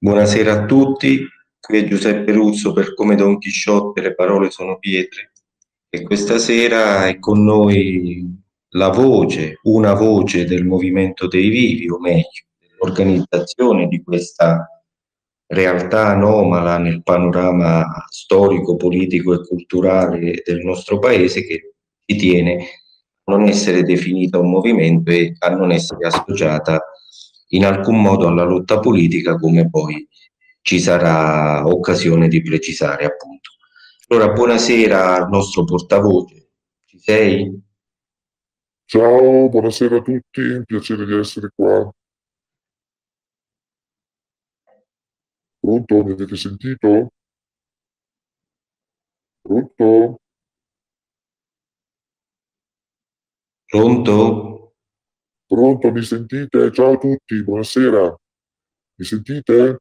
Buonasera a tutti, qui è Giuseppe Ruzzo per Come Don Chisciotte le parole sono pietre e questa sera è con noi una voce del Movimento dei Vivi, o meglio, dell'organizzazione di questa realtà anomala nel panorama storico, politico e culturale del nostro paese che ci tiene a non essere definita un movimento e a non essere associata in alcun modo alla lotta politica, come poi ci sarà occasione di precisare, appunto. Allora, buonasera al nostro portavoce. Ci sei? Ciao, buonasera a tutti, piacere di essere qua. Pronto? Mi avete sentito? Pronto? Pronto? Pronto, mi sentite? Ciao a tutti, buonasera. Mi sentite?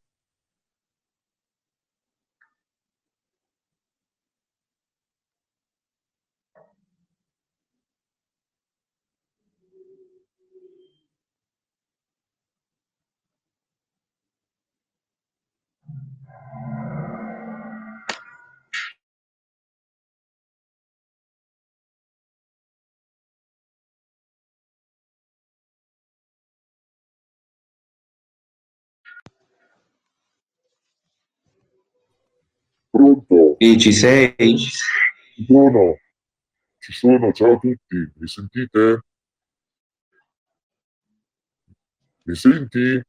Pronto? Sì, ci sei? Ci sono, ci sono, ciao a tutti. Mi sentite? Mi senti?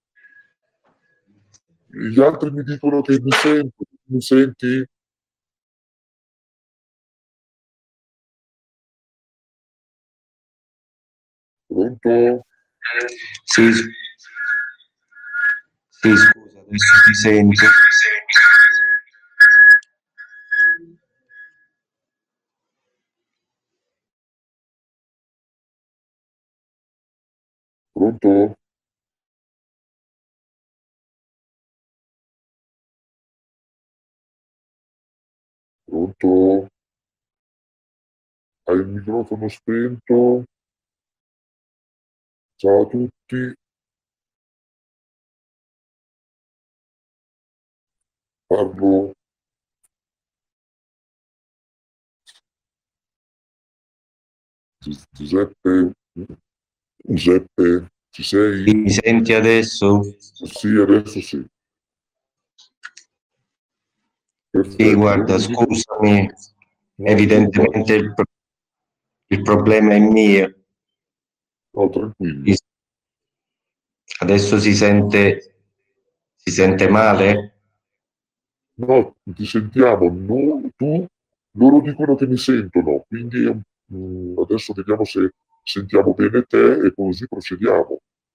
Gli altri mi dicono che mi sento. Mi senti? Pronto? Sì, sì, scusa, adesso ti sento. Pronto? Pronto? Hai il microfono spento? Ciao a tutti. Parlo Giuseppe. Giuseppe, ci sei? Mi senti adesso? Sì, adesso sì. Sì, Perfetto. guarda, Allora dico, scusami, no, figurati. evidentemente il problema è mio. No, tranquillo. Adesso si sente male? No, ti sentiamo, tu, loro dicono che mi sentono, quindi adesso vediamo se sentiamo bene te e così procediamo,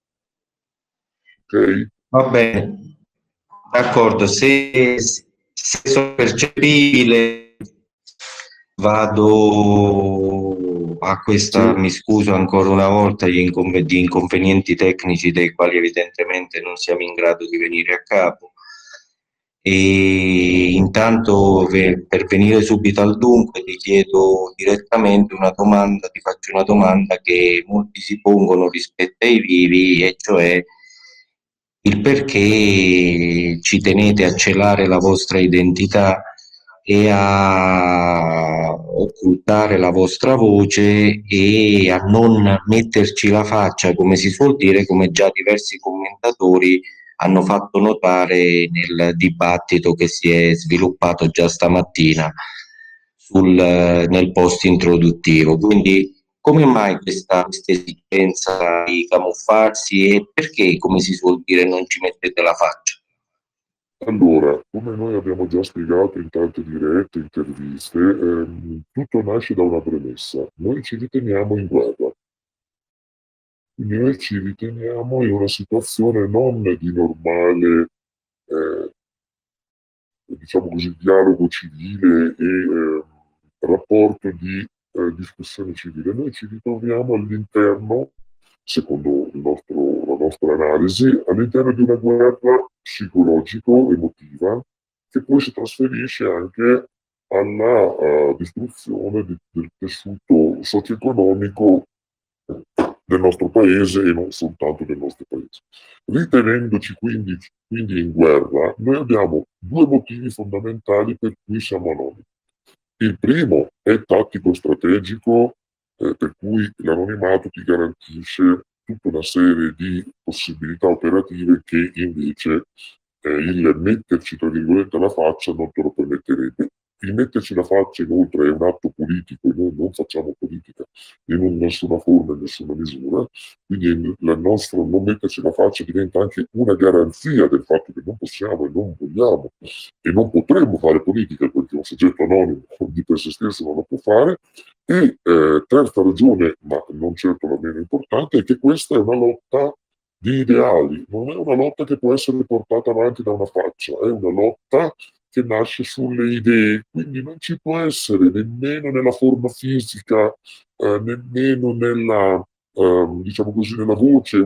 ok? Va bene, d'accordo, se sono percepibile, vado a questa, Se, mi scuso ancora una volta di inconvenienti tecnici dei quali evidentemente non siamo in grado di venire a capo. E intanto per venire subito al dunque ti chiedo direttamente una domanda, ti faccio una domanda che molti si pongono rispetto ai vivi, e cioè il perché ci tenete a celare la vostra identità e a occultare la vostra voce e a non metterci la faccia, come si suol dire, come già diversi commentatori hanno fatto notare nel dibattito che si è sviluppato già stamattina nel post introduttivo. Quindi come mai questa esigenza di camuffarsi e perché, come si suol dire, non ci mettete la faccia? allora, come noi abbiamo già spiegato in tante dirette, interviste, tutto nasce da una premessa. Noi ci riteniamo in guerra. Quindi noi ci riteniamo in una situazione non di normale, eh, diciamo così, dialogo civile e rapporto di discussione civile. Noi ci ritroviamo all'interno, secondo la nostra analisi, all'interno di una guerra psicologico-emotiva che poi si trasferisce anche alla distruzione del tessuto socio-economico del nostro paese e non soltanto del nostro paese. Ritenendoci quindi in guerra, noi abbiamo due motivi fondamentali per cui siamo anonimi. Il primo è tattico-strategico, per cui l'anonimato ti garantisce tutta una serie di possibilità operative che invece il metterci tra virgolette la faccia non te lo permetterebbe. Il metterci la faccia inoltre è un atto politico e noi non facciamo politica in nessuna forma e nessuna misura, quindi il nostro non metterci la faccia diventa anche una garanzia del fatto che non possiamo e non vogliamo e non potremmo fare politica perché un soggetto anonimo di per sé stesso non lo può fare. E terza ragione, ma non certo la meno importante, è che questa è una lotta di ideali, non è una lotta che può essere portata avanti da una faccia, è una lotta che nasce sulle idee, quindi non ci può essere nemmeno nella forma fisica, nemmeno nella, diciamo così, nella voce,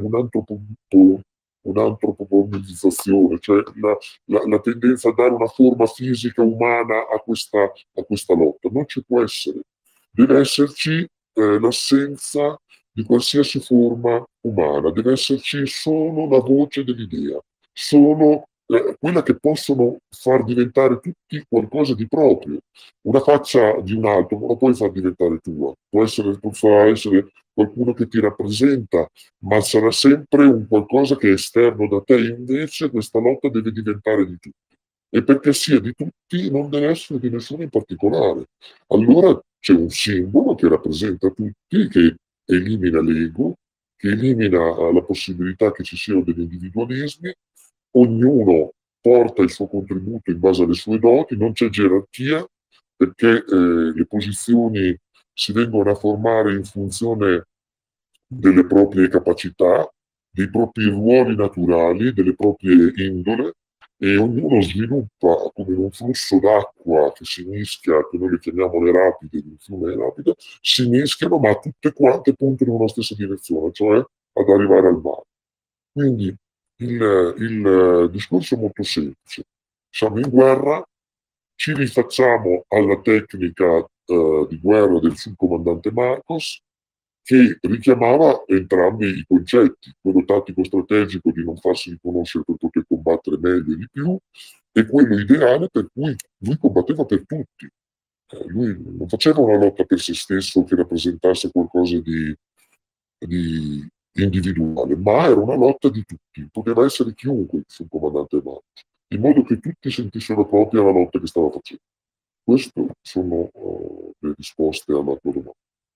un'antropomorfizzazione, cioè la tendenza a dare una forma fisica umana a questa lotta. Non ci può essere. Deve esserci l'assenza di qualsiasi forma umana, deve esserci solo la voce dell'idea, solo quella che possono far diventare tutti qualcosa di proprio. Una faccia di un altro non la puoi far diventare tua, può essere qualcuno che ti rappresenta, ma sarà sempre un qualcosa che è esterno da te. Invece questa lotta deve diventare di tutti. E perché sia di tutti non deve essere di nessuno in particolare. Allora c'è un simbolo che rappresenta tutti, che elimina l'ego, che elimina la possibilità che ci siano degli individualismi, ognuno porta il suo contributo in base alle sue doti, non c'è gerarchia perché le posizioni si vengono a formare in funzione delle proprie capacità, dei propri ruoli naturali, delle proprie indole e ognuno sviluppa come un flusso d'acqua che si mischia, che noi le chiamiamo le rapide, il fiume rapido, si mischiano ma tutte quante puntano nella stessa direzione, cioè ad arrivare al mare. Quindi il discorso è molto semplice. Siamo in guerra, ci rifacciamo alla tecnica di guerra del subcomandante Marcos, che richiamava entrambi i concetti, quello tattico-strategico di non farsi riconoscere per poter combattere meglio e di più, e quello ideale per cui lui combatteva per tutti. Lui non faceva una lotta per se stesso che rappresentasse qualcosa di individuale, ma era una lotta di tutti, poteva essere chiunque sul comandante Marcos, in modo che tutti sentissero propria la lotta che stava facendo. Queste sono le risposte alla tua domanda.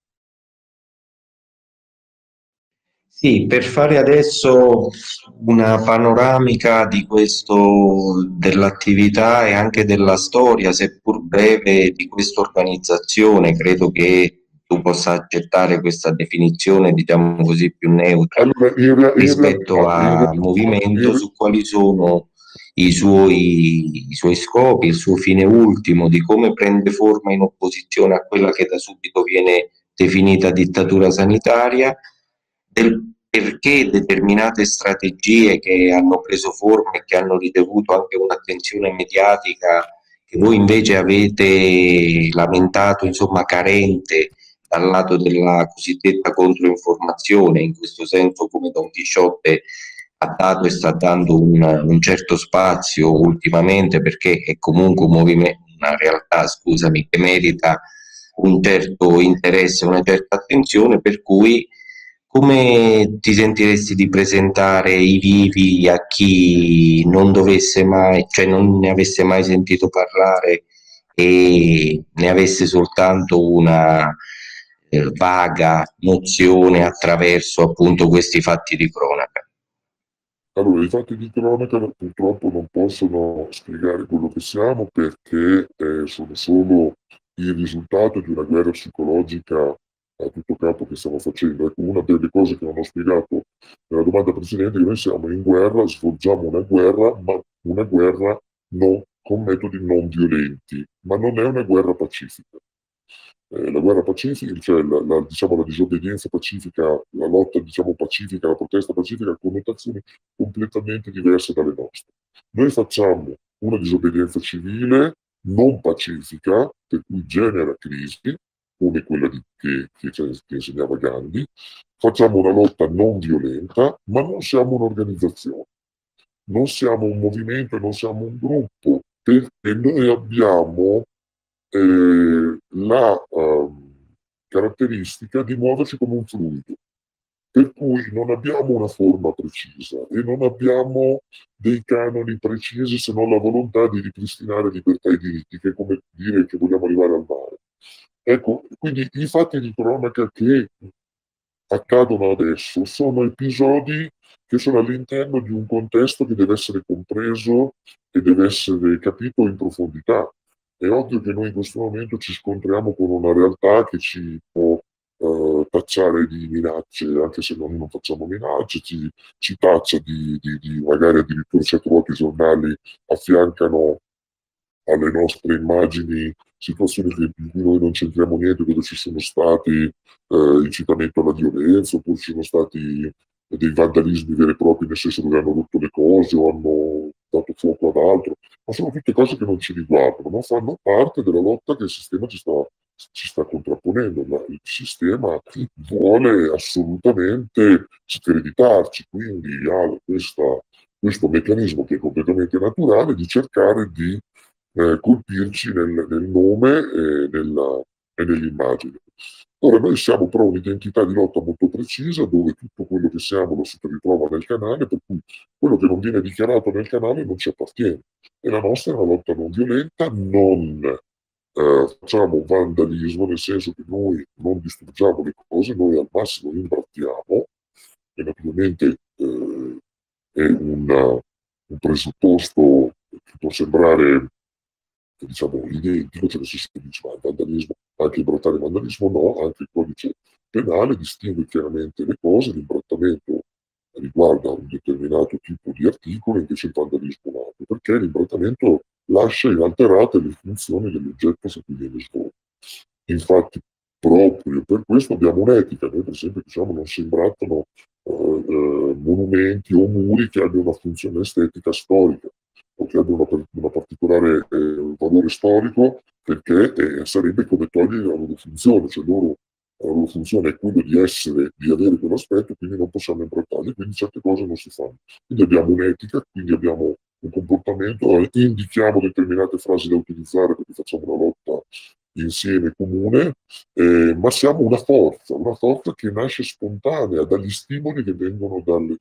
Sì, per fare adesso una panoramica di questo, dell'attività e anche della storia, seppur breve, di questa organizzazione, credo che tu possa accettare questa definizione, diciamo così, più neutra Allora, rispetto al movimento, su quali sono i suoi scopi, il suo fine ultimo, di come prende forma in opposizione a quella che da subito viene definita dittatura sanitaria, del perché determinate strategie che hanno preso forma e che hanno ricevuto anche un'attenzione mediatica che voi invece avete lamentato, insomma, carente dal lato della cosiddetta controinformazione, in questo senso come Don Chisciotte ha dato e sta dando un certo spazio ultimamente, perché è comunque un movimento, una realtà, scusami, che merita un certo interesse, una certa attenzione, per cui come ti sentiresti di presentare i vivi a chi non dovesse mai, cioè non ne avesse mai sentito parlare e ne avesse soltanto una vaga nozione attraverso appunto questi fatti di cronaca? Allora, i fatti di cronaca purtroppo non possono spiegare quello che siamo perché sono solo il risultato di una guerra psicologica a tutto campo che stiamo facendo. Ecco, una delle cose che non ho spiegato nella domanda precedente è che noi siamo in guerra, svolgiamo una guerra, ma una guerra con metodi non violenti, ma non è una guerra pacifica. La guerra pacifica, cioè diciamo, la disobbedienza pacifica, la lotta diciamo, pacifica, la protesta pacifica ha connotazioni completamente diverse dalle nostre. Noi facciamo una disobbedienza civile non pacifica, per cui genera crisi, come quella che insegnava Gandhi, facciamo una lotta non violenta, ma non siamo un'organizzazione, non siamo un movimento e non siamo un gruppo, perché noi abbiamo la caratteristica di muoverci come un fluido, per cui non abbiamo una forma precisa e non abbiamo dei canoni precisi se non la volontà di ripristinare libertà e diritti, che è come dire che vogliamo arrivare al mare. Ecco, quindi i fatti di cronaca che accadono adesso sono episodi che sono all'interno di un contesto che deve essere compreso e deve essere capito in profondità. È ovvio che noi in questo momento ci scontriamo con una realtà che ci può tacciare di minacce, anche se noi non facciamo minacce, ci taccia magari addirittura certe volte i giornali affiancano alle nostre immagini situazioni di cui noi non c'entriamo niente, dove ci sono stati incitamento alla violenza, oppure ci sono stati dei vandalismi veri e propri, nel senso dove hanno rotto le cose o hanno dato fuoco ad altro, ma sono tutte cose che non ci riguardano, ma fanno parte della lotta che il sistema ci sta contrapponendo, ma il sistema vuole assolutamente screditarci, quindi ha questo meccanismo che è completamente naturale di cercare di colpirci nel nome e nell'immagine. Ora, noi siamo però un'identità di lotta molto precisa, dove tutto quello che siamo lo si ritrova nel canale, per cui quello che non viene dichiarato nel canale non ci appartiene. E la nostra è una lotta non violenta, non facciamo vandalismo, nel senso che noi non distruggiamo le cose, noi al massimo imbrattiamo, e naturalmente è un presupposto che può sembrare diciamo identico, cioè nel senso che dice ma il vandalismo, anche imbrottare vandalismo no, anche il codice penale distingue chiaramente le cose, l'imbrattamento riguarda un determinato tipo di articolo, invece il vandalismo un altro, perché l'imbrattamento lascia inalterate le funzioni dell'oggetto su cui viene svolto. Infatti proprio per questo abbiamo un'etica, noi per esempio diciamo non si imbrattano monumenti o muri che abbiano una funzione estetica storica o che abbiano una particolare valore storico, perché sarebbe come togliere la loro funzione, cioè la loro funzione è quella di avere quell'aspetto, quindi non possiamo imbrattarli, quindi certe cose non si fanno. Quindi abbiamo un'etica, quindi abbiamo un comportamento, indichiamo determinate frasi da utilizzare perché facciamo una lotta insieme comune, ma siamo una forza che nasce spontanea dagli stimoli che vengono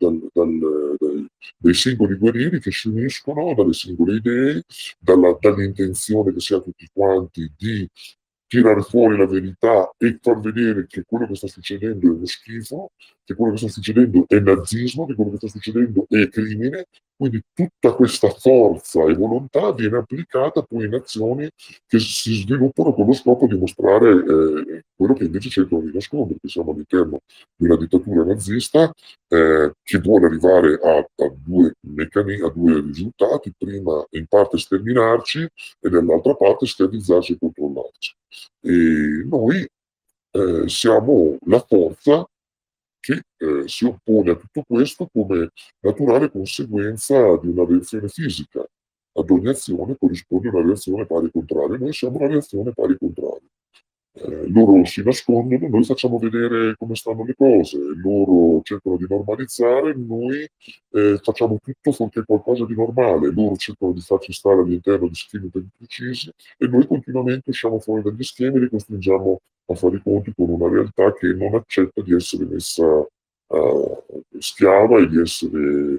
dai singoli guerrieri che si uniscono, dalle singole idee, dall'intenzione che si ha tutti quanti di tirare fuori la verità e far vedere che quello che sta succedendo è uno schifo, che quello che sta succedendo è nazismo, che quello che sta succedendo è crimine. Quindi tutta questa forza e volontà viene applicata poi in azioni che si sviluppano con lo scopo di mostrare quello che invece cercano di nascondere, che siamo all'interno di una dittatura nazista che vuole arrivare a due risultati: prima in parte sterminarci e dall'altra parte schiavizzarci e controllarci. E noi siamo la forza che si oppone a tutto questo come naturale conseguenza di una reazione fisica. Ad ogni azione corrisponde una reazione pari contraria. Noi siamo una reazione pari contraria. Loro si nascondono, noi facciamo vedere come stanno le cose, loro cercano di normalizzare, noi facciamo tutto fuorché qualcosa di normale, loro cercano di farci stare all'interno di schemi ben precisi e noi continuamente usciamo fuori dagli schemi e li costringiamo a fare i conti con una realtà che non accetta di essere messa schiava e di essere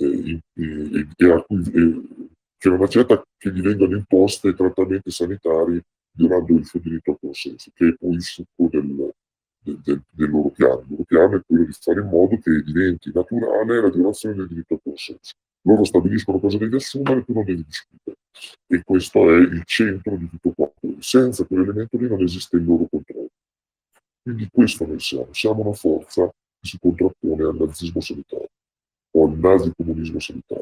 che non accetta che gli vengano imposte trattamenti sanitari violando il suo diritto al consenso, che è poi il succo del loro piano. Il loro piano è quello di fare in modo che diventi naturale la violazione del diritto al consenso. Loro stabiliscono cosa devi assumere, tu non devi discutere. E questo è il centro di tutto quanto. Senza quell'elemento lì non esiste il loro controllo. Quindi questo noi siamo. Siamo una forza che si contrappone al nazismo sanitario o al nazicomunismo sanitario.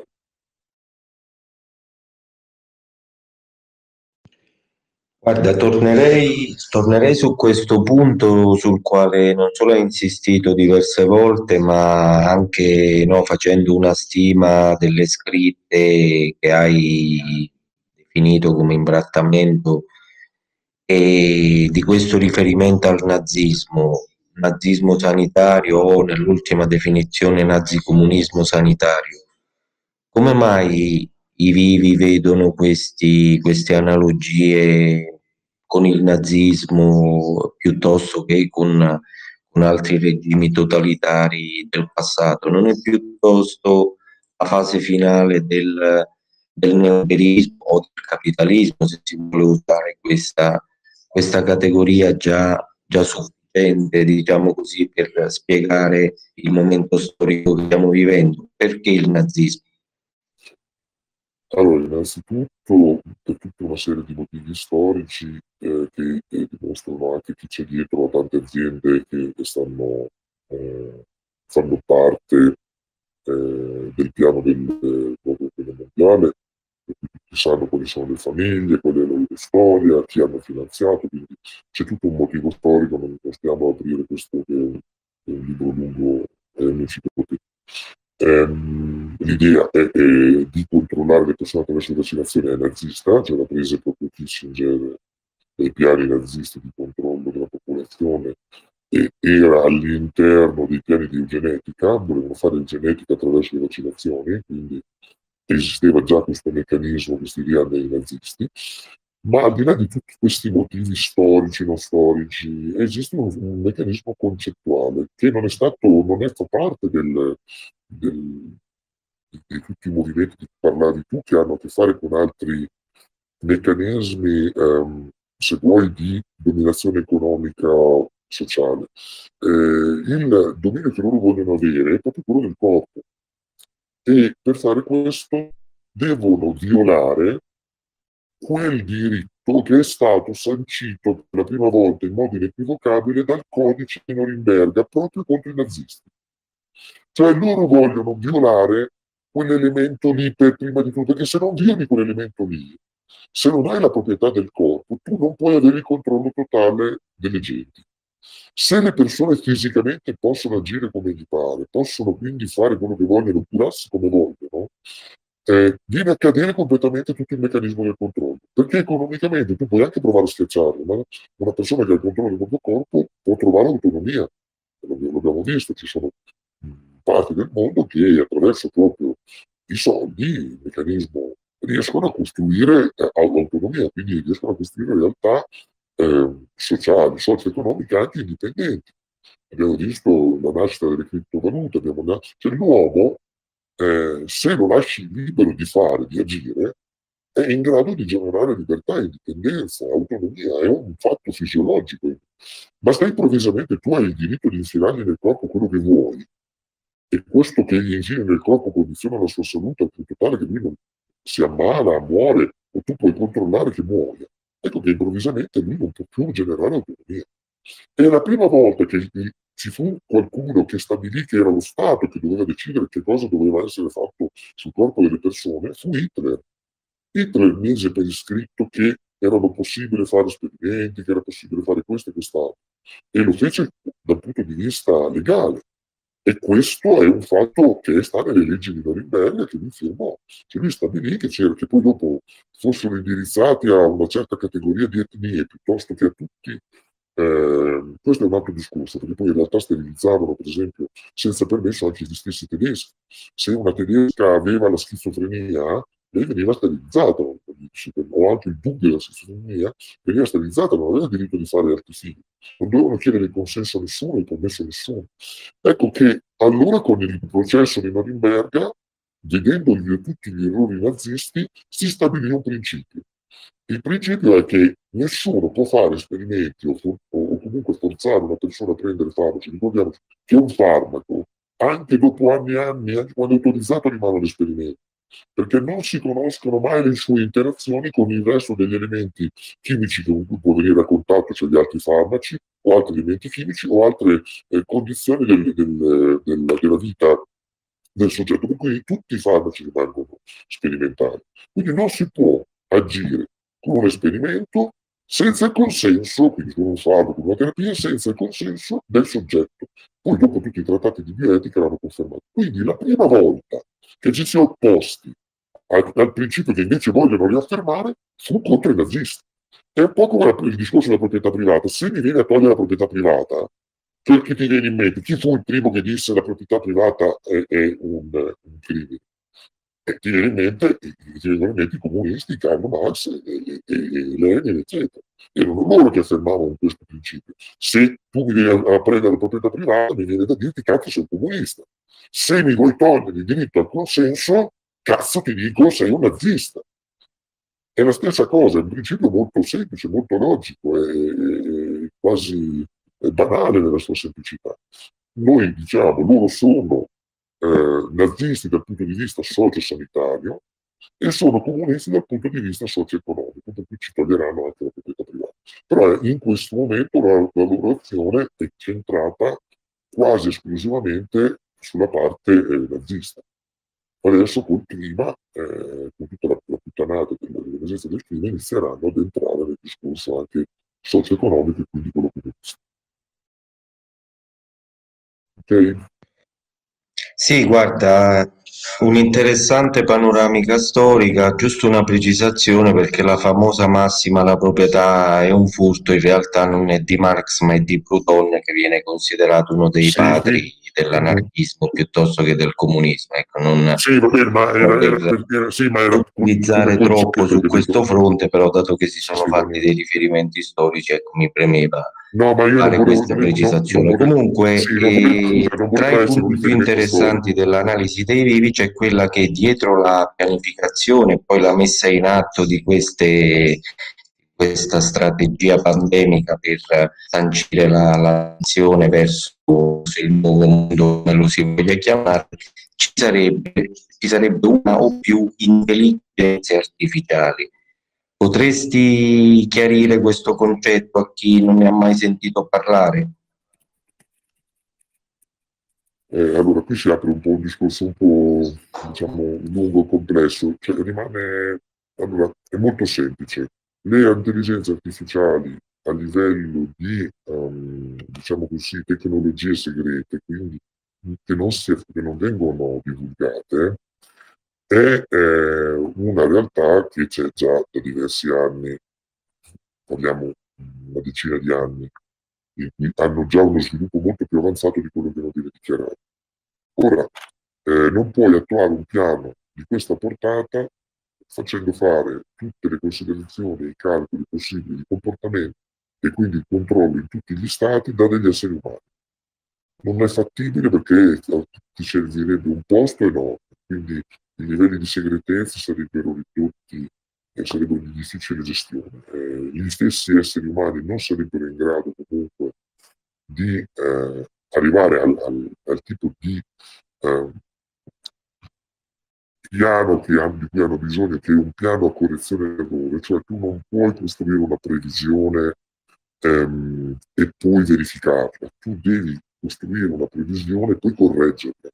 Guarda, tornerei su questo punto sul quale non solo hai insistito diverse volte, ma anche no, facendo una stima delle scritte che hai definito come imbrattamento e di questo riferimento al nazismo. nazismo sanitario o nell'ultima definizione nazicomunismo sanitario. Come mai i vivi vedono queste analogie con il nazismo piuttosto che con altri regimi totalitari del passato? Non è piuttosto la fase finale del neoliberismo o del capitalismo, se si vuole usare questa categoria già sufficiente, diciamo così, per spiegare il momento storico che stiamo vivendo? Perché il nazismo? Allora, innanzitutto, per tutta una serie di motivi storici che dimostrano anche chi c'è dietro a tante aziende che stanno, fanno parte del piano del nuovo ordine mondiale, per cui tutti sanno quali sono le famiglie, qual è la loro storia, chi hanno finanziato, quindi c'è tutto un motivo storico, non stiamo a aprire questo che è un libro lungo e un'enciclopedia. L'idea è di controllare le persone attraverso le vaccinazioni è nazista, cioè la prese proprio Kissinger dei piani nazisti di controllo della popolazione e era all'interno dei piani di eugenetica, volevano fare eugenetica attraverso le vaccinazioni, quindi esisteva già questo meccanismo, questa idea dei nazisti, ma al di là di tutti questi motivi storici, non storici, esiste un meccanismo concettuale che non fa parte di tutti i movimenti di cui parlavi tu, che hanno a che fare con altri meccanismi, se vuoi, di dominazione economica sociale. Il dominio che loro vogliono avere è proprio quello del corpo e per fare questo devono violare quel diritto che è stato sancito per la prima volta in modo inequivocabile dal codice di Norimberga proprio contro i nazisti. Cioè loro vogliono violare quell'elemento lì per prima di tutto, perché se non violi quell'elemento lì, se non hai la proprietà del corpo, tu non puoi avere il controllo totale delle genti. Se le persone fisicamente possono agire come gli pare, possono quindi fare quello che vogliono, curarsi come vogliono, viene a cadere completamente tutto il meccanismo del controllo. Perché economicamente tu puoi anche provare a schiacciarlo, ma una persona che ha il controllo del proprio corpo può trovare autonomia. L'abbiamo visto, ci sono parti del mondo che attraverso proprio i soldi, il meccanismo, riescono a costruire autonomia, quindi riescono a costruire realtà sociali, socio-economiche anche indipendenti. Abbiamo visto la nascita delle criptovalute, cioè l'uomo, se lo lasci libero di fare, di agire, è in grado di generare libertà, indipendenza, autonomia, è un fatto fisiologico. Ma se improvvisamente tu hai il diritto di infilargli nel corpo quello che vuoi, e questo che gli infili nel corpo condiziona la sua salute al punto tale che lui non si ammala, muore, o tu puoi controllare che muoia, ecco che improvvisamente lui non può più generare autonomia. E la prima volta che ci fu qualcuno che stabilì che era lo Stato che doveva decidere che cosa doveva essere fatto sul corpo delle persone, fu Hitler. Hitler mise per iscritto che erano possibili fare esperimenti, che era possibile fare questo e quest'altro, e lo fece dal punto di vista legale. E questo è un fatto che sta nelle leggi di Norimberga che lui firmò, che lui stabilì che poi dopo fossero indirizzati a una certa categoria di etnie piuttosto che a tutti. Questo è un altro discorso, perché poi in realtà sterilizzavano, per esempio, senza permesso anche gli stessi tedeschi. Se una tedesca aveva la schizofrenia, lei veniva sterilizzata, o anche il dubbio della schizofrenia, veniva sterilizzata, non aveva diritto di fare altri figli. Non dovevano chiedere il consenso a nessuno, il permesso a nessuno. Ecco che allora con il processo di Norimberga, vedendo tutti gli errori nazisti, si stabilì un principio. Il principio è che nessuno può fare esperimenti o comunque forzare una persona a prendere farmaci. Ricordiamoci che un farmaco, anche dopo anni e anni, anche quando è autorizzato, rimane l'esperimento, perché non si conoscono mai le sue interazioni con il resto degli elementi chimici con cui può venire a contatto, cioè gli altri farmaci o altri elementi chimici o altre condizioni della vita del soggetto, per cui tutti i farmaci rimangono sperimentali. Quindi non si può agire con un esperimento senza il consenso, quindi con un farmaco, con una terapia, senza il consenso del soggetto. Poi dopo tutti i trattati di bioetica l'hanno confermato. Quindi la prima volta che ci si è opposti al principio che invece vogliono riaffermare fu contro i nazisti. È un po' come il discorso della proprietà privata. Se mi viene a togliere la proprietà privata, Cioè, che ti viene in mente? Chi fu il primo che disse la proprietà privata è un crimine? E ti viene in mente, ti vengono in mente i comunisti, Karl Marx e Lenin, eccetera. Erano loro che affermavano questo principio. Se tu mi vieni a prendere la proprietà privata, mi viene da dirti cazzo sei un comunista. Se mi vuoi togliere il diritto al consenso, cazzo ti dico sei un nazista. È la stessa cosa, è un principio molto semplice, molto logico, è quasi banale nella sua semplicità. Noi diciamo, loro sono nazisti dal punto di vista socio-sanitario e sono comunisti dal punto di vista socio-economico, per cui ci toglieranno anche la proprietà privata. Però in questo momento la loro azione è centrata quasi esclusivamente sulla parte nazista. Adesso col clima, con tutta la puttanata dell'esistenza del clima, inizieranno ad entrare nel discorso anche socio-economico e quindi quello comunista. Ok? Sì, guarda, un'interessante panoramica storica, giusto una precisazione perché la famosa massima la proprietà è un furto in realtà non è di Marx ma è di Proudhon che viene considerato uno dei Sì, padri mhm. dell'anarchismo piuttosto che del comunismo, ecco, non Sì, va bene, ma voler sì, ma era come utilizzare troppo concetto, su capito? questo fronte, però dato che si sono fatti dei Assolutamente. riferimenti storici, ecco, mi premeva No, ma io non fare volevo, questa no, non precisazione. volevo, Comunque, sì, non volevo, scusa, non tra voleva i essere un punti più riferimento interessanti storico. dell'analisi dei vivi c'è quella che dietro la pianificazione e poi la messa in atto di questa strategia pandemica per sancire l'azione verso il nuovo mondo, come lo si voglia chiamare, ci sarebbe una o più intelligenze artificiali. Potresti chiarire questo concetto a chi non ne ha mai sentito parlare? Allora, qui si apre un po' un discorso un po', diciamo, lungo e complesso, cioè rimane, allora, è molto semplice. Le intelligenze artificiali a livello di, diciamo così, tecnologie segrete, quindi che non vengono divulgate, è una realtà che c'è già da diversi anni, parliamo una decina di anni, in cui hanno già uno sviluppo molto più avanzato di quello che non viene dichiarato. Ora, non puoi attuare un piano di questa portata facendo fare tutte le considerazioni e i calcoli possibili di comportamento e quindi il controllo in tutti gli stati da degli esseri umani. Non è fattibile perché ti servirebbe un posto enorme, quindi i livelli di segretezza sarebbero ridotti e sarebbero di difficile gestione. Gli stessi esseri umani non sarebbero in grado comunque di arrivare al tipo di eh, piano di cui hanno bisogno, che è un piano a correzione d'errore, cioè tu non puoi costruire una previsione e poi verificarla, tu devi costruire una previsione e poi correggerla,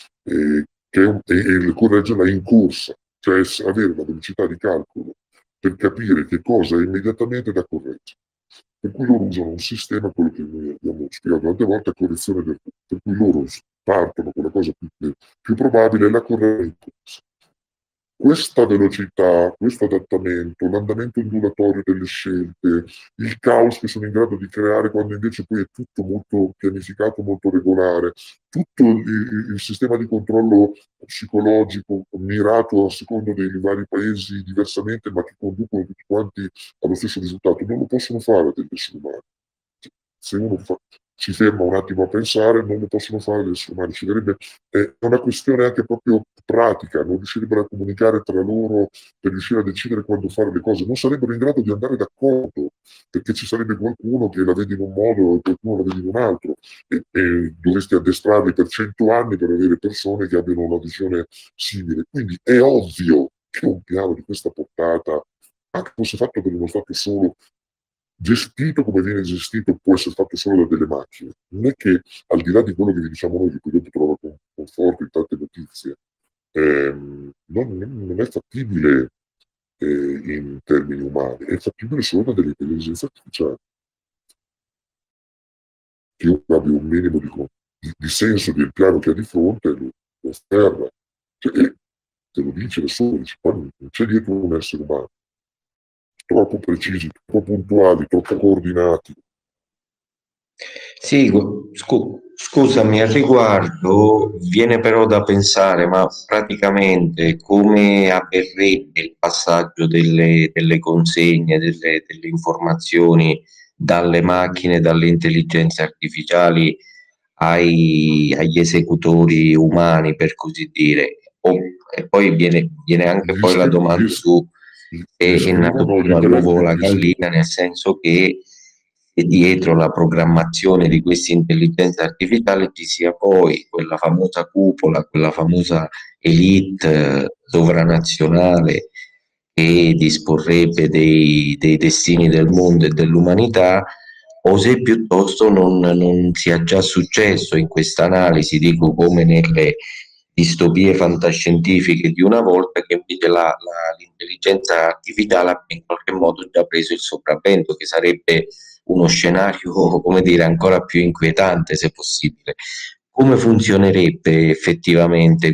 e correggerla in corsa, cioè avere una velocità di calcolo per capire che cosa è immediatamente da correggere. Per cui loro usano un sistema, quello che noi abbiamo spiegato tante volte, a correzione del punto, per cui loro partono con la cosa più probabile e la correggono in corsa. Questa velocità, questo adattamento, l'andamento ondulatorio delle scelte, il caos che sono in grado di creare quando invece poi è tutto molto pianificato, molto regolare, tutto il sistema di controllo psicologico mirato a secondo dei vari paesi diversamente, ma che conducono tutti quanti allo stesso risultato, non lo possono fare degli esseri umani. Se uno si ferma un attimo a pensare, non lo possono fare gli esseri umani. È una questione anche proprio pratica, non riuscirebbero a comunicare tra loro per riuscire a decidere quando fare le cose, non sarebbero in grado di andare d'accordo, perché ci sarebbe qualcuno che la vede in un modo e qualcuno la vede in un altro, e dovresti addestrarli per 100 anni per avere persone che abbiano una visione simile. Quindi è ovvio che un piano di questa portata, anche fosse fatto per uno Stato solo, gestito come viene gestito, può essere fatto solo da delle macchine. Non è che al di là di quello che vi diciamo noi, di cui dopo trova conforto in tante notizie, non è fattibile in termini umani, è fattibile solo da delle intelligenze artificiali, che abbia un minimo di senso del piano che ha di fronte, lo osserva, cioè, e te lo dice da solo, dice, qua non c'è dietro un essere umano, troppo precisi, troppo puntuali, troppo coordinati. Sì, scusami, al riguardo viene però da pensare, ma praticamente come avverrebbe il passaggio delle consegne, delle informazioni dalle macchine, dalle intelligenze artificiali agli esecutori umani, per così dire. E poi viene anche Gli, poi la scri- gli domanda s- su gli se è nato scrivono prima l'uovo o la gli scri- gallina, nel senso che dietro la programmazione di questa intelligenza artificiale ci sia poi quella famosa cupola, quella famosa elite sovranazionale che disporrebbe dei destini del mondo e dell'umanità, o se piuttosto non sia già successo in questa analisi, dico come nelle distopie fantascientifiche di una volta, che invece l'intelligenza artificiale abbia in qualche modo già preso il sopravvento, che sarebbe uno scenario, come dire, ancora più inquietante se possibile. Come funzionerebbe effettivamente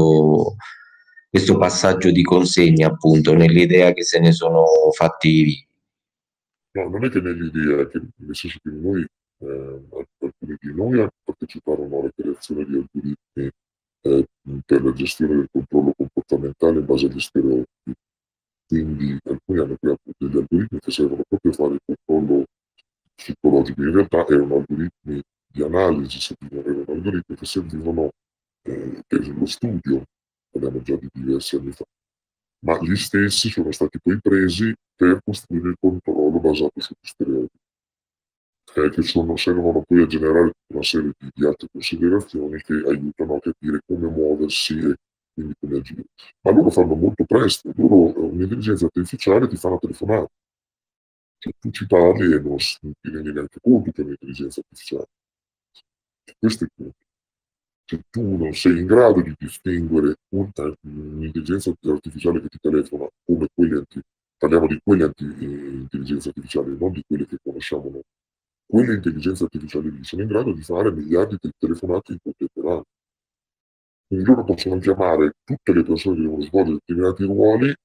questo passaggio di consegna, appunto, nell'idea che se ne sono fatti. No, non è che nell'idea, è che, nel senso che noi, alcuni di noi parteciparono alla creazione di algoritmi per la gestione del controllo comportamentale in base agli stereotipi. Quindi alcuni hanno creato degli algoritmi che servono proprio a fare il controllo psicologico. In realtà erano algoritmi di analisi, erano algoritmi che servivano per lo studio, parliamo già di diversi anni fa, ma gli stessi sono stati poi presi per costruire il controllo basato sugli stereotipi, che servono poi a generare tutta una serie di altre considerazioni che aiutano a capire come muoversi e quindi come agire. Ma loro fanno molto presto, un'intelligenza artificiale ti fa una telefonata, cioè tu ci parli e non ti rendi neanche conto che è un'intelligenza artificiale. E questo è il punto. Se tu non sei in grado di distinguere un'intelligenza artificiale che ti telefona come parliamo di quelle intelligenze artificiali, non di quelle che conosciamo noi. Quelle intelligenze artificiali lì sono in grado di fare miliardi di telefonate in contemporanea. Quindi loro possono chiamare tutte le persone che devono svolgere determinati ruoli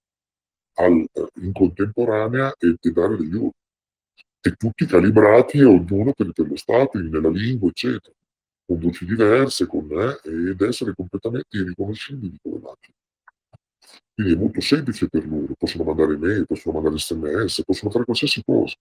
in contemporanea e dare degli ordini. E tutti calibrati, ognuno per lo stato, nella lingua, eccetera, con voci diverse, ed essere completamente irriconoscibili come macchine. Quindi è molto semplice per loro, possono mandare email, possono mandare sms, possono fare qualsiasi cosa.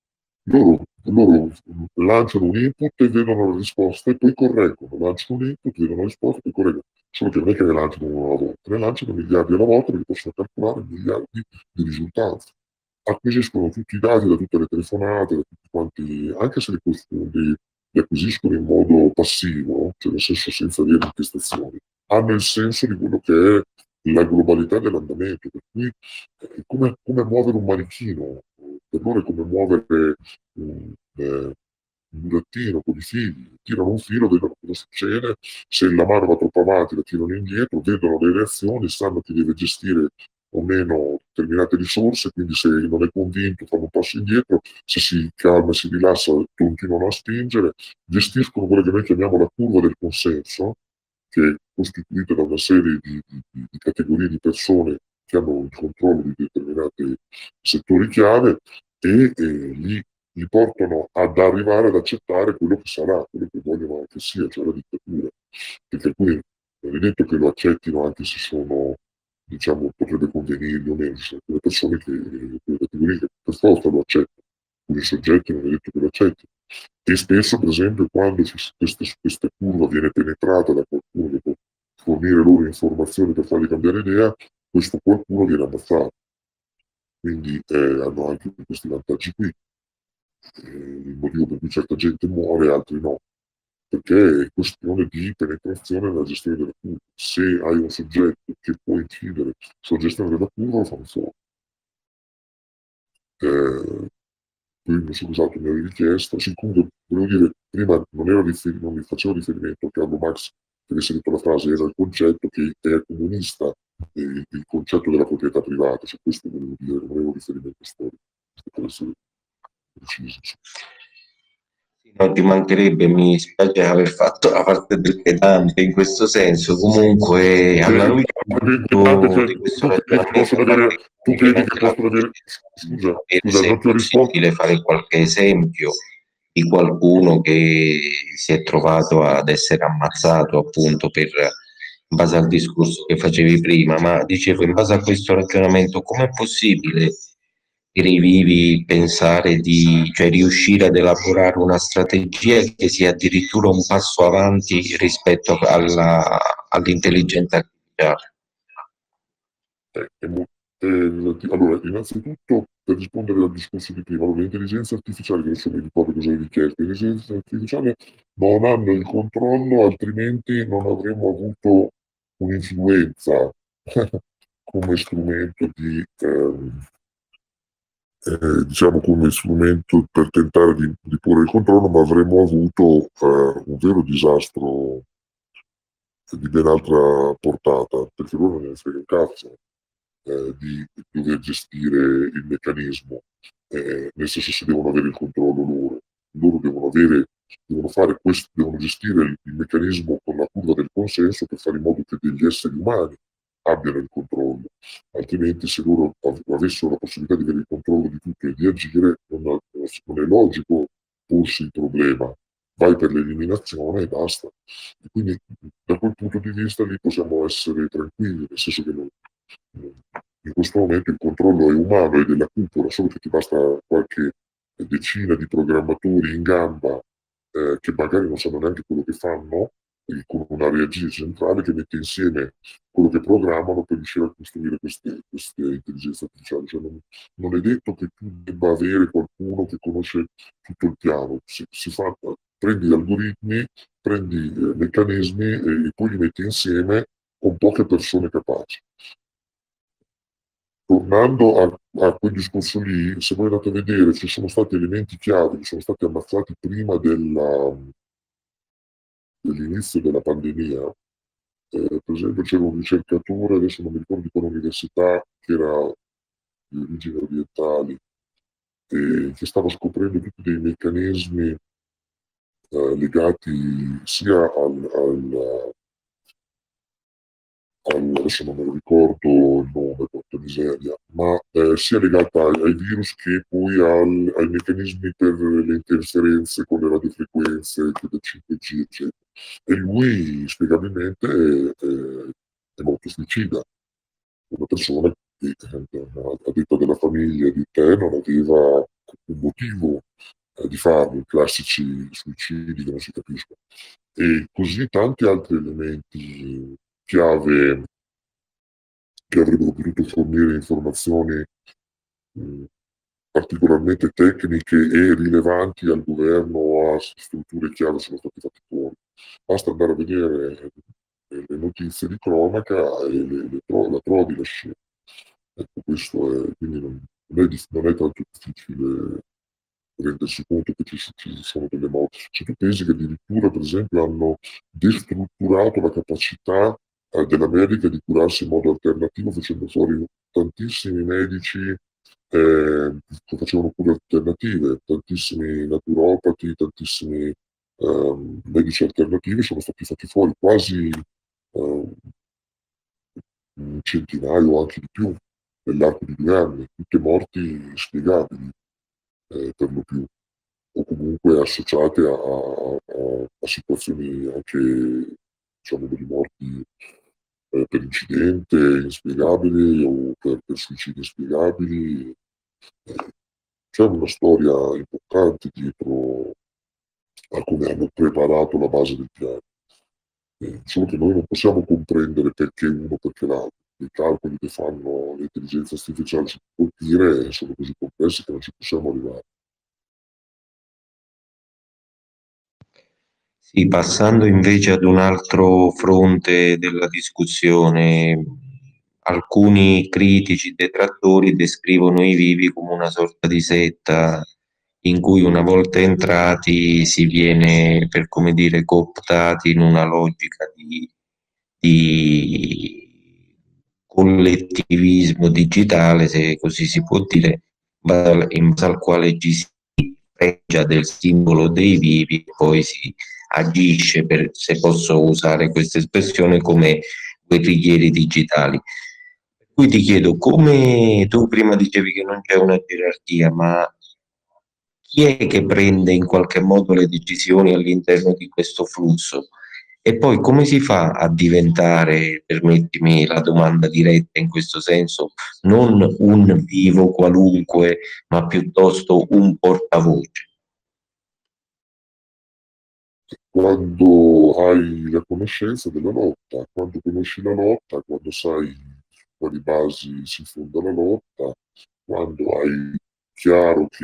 Loro lanciano un input e vedono la risposta e poi correggono, lanciano un input, vedono la risposta e poi correggono. Solo che non è che ne lanciano uno alla volta, ne lanciano miliardi alla volta perché possono calcolare miliardi di risultati. Acquisiscono tutti i dati da tutte le telefonate, da tutti quanti, anche se li acquisiscono in modo passivo, cioè nel senso senza dire intestazioni, hanno il senso di quello che è la globalità dell'andamento, per cui è come muovere un manichino, per loro è come muovere un, eh, un burattino con i figli, tirano un filo, vedono cosa succede, se la mano va troppo avanti la tirano indietro, vedono le reazioni, sanno che deve gestire o meno determinate risorse, quindi se non è convinto fanno un passo indietro, se si calma e si rilassa continuano a spingere, gestiscono quella che noi chiamiamo la curva del consenso, che è costituita da una serie di categorie di persone che hanno il controllo di determinati settori chiave li portano ad arrivare ad accettare quello che sarà, quello che vogliono che sia, cioè la dittatura. Perché alcuni non è detto che lo accettino anche se sono, diciamo, potrebbe convenirgli o meno, ci sono alcune persone quelle categorie che per forza lo accettano, alcuni soggetti non è detto che lo accettino. E spesso, per esempio, quando questa curva viene penetrata da qualcuno che può fornire loro informazioni per fargli cambiare idea, questo qualcuno viene ammazzato. Quindi hanno anche questi vantaggi qui. Il motivo per cui certa gente muore e altri no, perché è questione di penetrazione nella gestione della curva. Se hai un soggetto che può incidere sulla gestione della curva, lo fanno fuori. Quindi non so cos'altro mi avevi chiesto. Sì, comunque volevo dire, prima non mi facevo riferimento a Carlo Marx che avesse detto la frase, era il concetto che è comunista, il concetto della proprietà privata, cioè questo volevo dire, non avevo riferimento storico, per essere preciso. Non ti mancherebbe, mi spiace aver fatto la parte del pedante in questo senso. Comunque, alla luce di questo ragionamento, magari Tu credi conviene che anche la possono avere, curiosità di scusa, sapere se non è ti ho risposto, possibile fare qualche esempio di qualcuno che si è trovato ad essere ammazzato appunto in base al discorso che facevi prima, ma dicevo, in base a questo ragionamento, com'è possibile per i vivi pensare cioè riuscire ad elaborare una strategia che sia addirittura un passo avanti rispetto all'intelligenza artificiale? Allora, innanzitutto, per rispondere al discorso di prima, allora, l'intelligenza artificiale, che adesso mi ricordo cosa avevi chiesto, l'intelligenza artificiale non hanno il controllo, altrimenti non avremmo avuto un'influenza come strumento diciamo come strumento per tentare di porre il controllo, ma avremmo avuto un vero disastro di ben altra portata, perché loro non ne frega un cazzo di dover gestire il meccanismo, nel senso se devono avere il controllo loro devono fare questo, devono gestire il meccanismo con la curva del consenso per fare in modo che degli esseri umani abbiano il controllo, altrimenti se loro avessero la possibilità di avere il controllo di tutto e di agire, non è logico porsi il problema, vai per l'eliminazione e basta. E quindi da quel punto di vista lì possiamo essere tranquilli, nel senso che in questo momento il controllo è umano e della cupola, solo che ti basta qualche decina di programmatori in gamba che magari non sanno neanche quello che fanno, e con una regia centrale che mette insieme quello che programmano per riuscire a costruire queste intelligenze artificiali. Cioè non è detto che tu debba avere qualcuno che conosce tutto il piano, prendi gli algoritmi, prendi meccanismi e poi li metti insieme con poche persone capaci. Tornando a quel discorso lì, se voi andate a vedere, ci sono stati elementi chiave che sono stati ammazzati prima dell'inizio della pandemia. Per esempio c'era un ricercatore, adesso non mi ricordo di quale università, che era di origini orientali, e che stava scoprendo tutti dei meccanismi legati sia adesso non me lo ricordo il nome, porca miseria, ma sia legata ai virus che poi ai meccanismi per le interferenze con le radiofrequenze del 5G, eccetera. E lui, spiegabilmente, è morto suicida. Una persona che, a detta della famiglia di te, non aveva un motivo di farlo, i classici suicidi che non si capiscono. E così tanti altri elementi chiave che avrebbero potuto fornire informazioni mh, particolarmente tecniche e rilevanti al governo o a strutture chiave sono stati fatti fuori. Basta andare a vedere le notizie di cronaca e la trovi la scena. Ecco, questo è, quindi non è tanto difficile rendersi conto che ci sono delle morti. Se tu pensi che addirittura, per esempio, hanno destrutturato la capacità dell'America di curarsi in modo alternativo, facendo fuori tantissimi medici che facevano cure alternative, tantissimi naturopati, tantissimi medici alternativi sono stati fatti fuori, quasi un centinaio o anche di più nell'arco di 2 anni, tutte morti spiegabili per lo più, o comunque associate a situazioni anche, diciamo, delle morti per incidente inspiegabili o per suicidi inspiegabili. C'è una storia importante dietro a come hanno preparato la base del piano. Solo che noi non possiamo comprendere perché uno, perché l'altro. I calcoli che fanno l'intelligenza artificiale su colpire sono così complessi che non ci possiamo arrivare. Sì, passando invece ad un altro fronte della discussione, alcuni critici detrattori descrivono i vivi come una sorta di setta in cui una volta entrati si viene, per come dire, cooptati in una logica di collettivismo digitale, se così si può dire, in base al quale ci si fregia del simbolo dei vivi e poi si agisce, se posso usare questa espressione, come guerriglieri digitali. Per cui ti chiedo, come tu prima dicevi che non c'è una gerarchia, ma chi è che prende in qualche modo le decisioni all'interno di questo flusso? E poi come si fa a diventare, permettimi la domanda diretta in questo senso, non un vivo qualunque, ma piuttosto un portavoce? Quando hai la conoscenza della lotta, quando conosci la lotta, quando sai su quali basi si fonda la lotta, quando hai chiaro che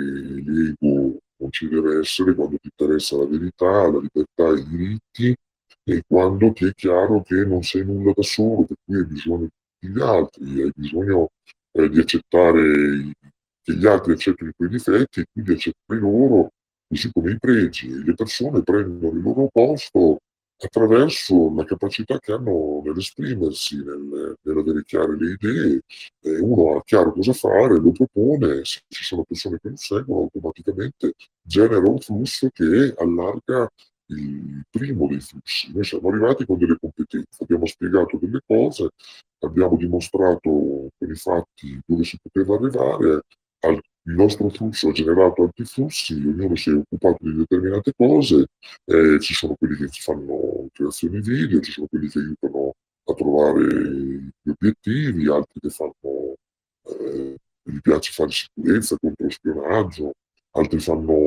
l'ego non ci deve essere, quando ti interessa la verità, la libertà e i diritti, e quando ti è chiaro che non sei nulla da solo, per cui hai bisogno degli altri, hai bisogno di accettare che gli altri accettino i tuoi difetti e tu di accettare loro, così come i pregi. Le persone prendono il loro posto attraverso la capacità che hanno nell'esprimersi, nell'avere chiare le idee. Uno ha chiaro cosa fare, lo propone, se ci sono persone che lo seguono, automaticamente genera un flusso che allarga il primo dei flussi. Noi siamo arrivati con delle competenze, abbiamo spiegato delle cose, abbiamo dimostrato con i fatti dove si poteva arrivare, il nostro flusso ha generato altri flussi, ognuno si è occupato di determinate cose, ci sono quelli che fanno creazioni video, ci sono quelli che aiutano a trovare gli obiettivi, altri che fanno, gli piace fare sicurezza, controspionaggio, altri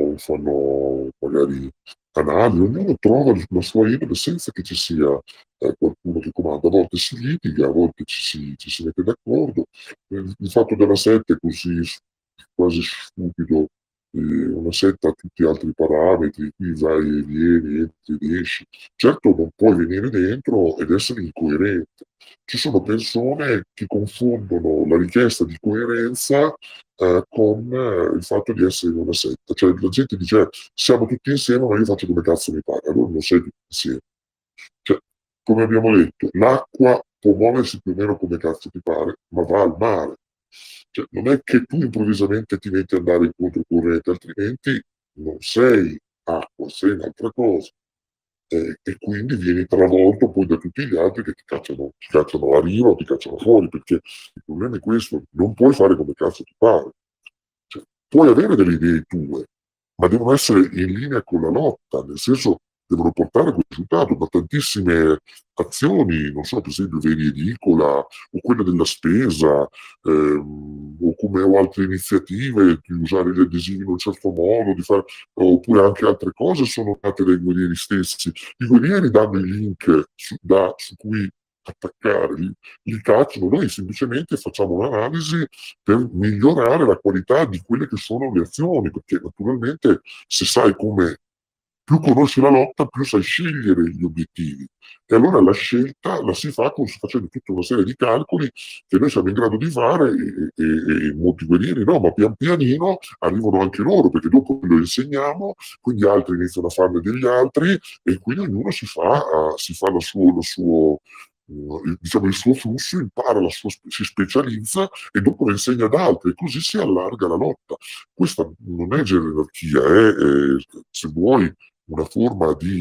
fanno magari canali, ognuno trova la sua idea senza che ci sia qualcuno che comanda. A volte si litiga, a volte ci si mette d'accordo. Il fatto della setta è così quasi stupido, una setta ha tutti altri parametri, qui vai e vieni, entri ed esci. Certo non puoi venire dentro ed essere incoerente. Ci sono persone che confondono la richiesta di coerenza con il fatto di essere in una setta. Cioè la gente dice siamo tutti insieme ma io faccio come cazzo mi pare, allora non sei tutti insieme. Cioè, come abbiamo detto, l'acqua può muoversi più o meno come cazzo ti pare, ma va al mare. Cioè, non è che tu improvvisamente ti metti ad andare in controcorrente, altrimenti non sei acqua, sei un'altra cosa. E quindi vieni travolto poi da tutti gli altri che ti cacciano a riva o ti cacciano fuori, perché il problema è questo, non puoi fare come cazzo ti pare. Cioè, puoi avere delle idee tue, ma devono essere in linea con la lotta, nel senso devono portare a quel risultato, ma tantissime azioni, non so, per esempio vedi edicola o quella della spesa, o altre iniziative, di usare gli adesivi in un certo modo, oppure anche altre cose sono nate dai guerrieri stessi. I guerrieri danno i link su cui attaccare, li cacciano, noi semplicemente facciamo un'analisi per migliorare la qualità di quelle che sono le azioni, perché naturalmente se sai come più conosci la lotta, più sai scegliere gli obiettivi. E allora la scelta la si fa facendo tutta una serie di calcoli che noi siamo in grado di fare e molti guerrieri no, ma pian pianino arrivano anche loro, perché dopo lo insegniamo, quindi altri iniziano a farne degli altri e quindi ognuno si fa diciamo, il suo flusso, impara si specializza e dopo lo insegna ad altri e così si allarga la lotta. Questa non è gerarchia, se vuoi una forma di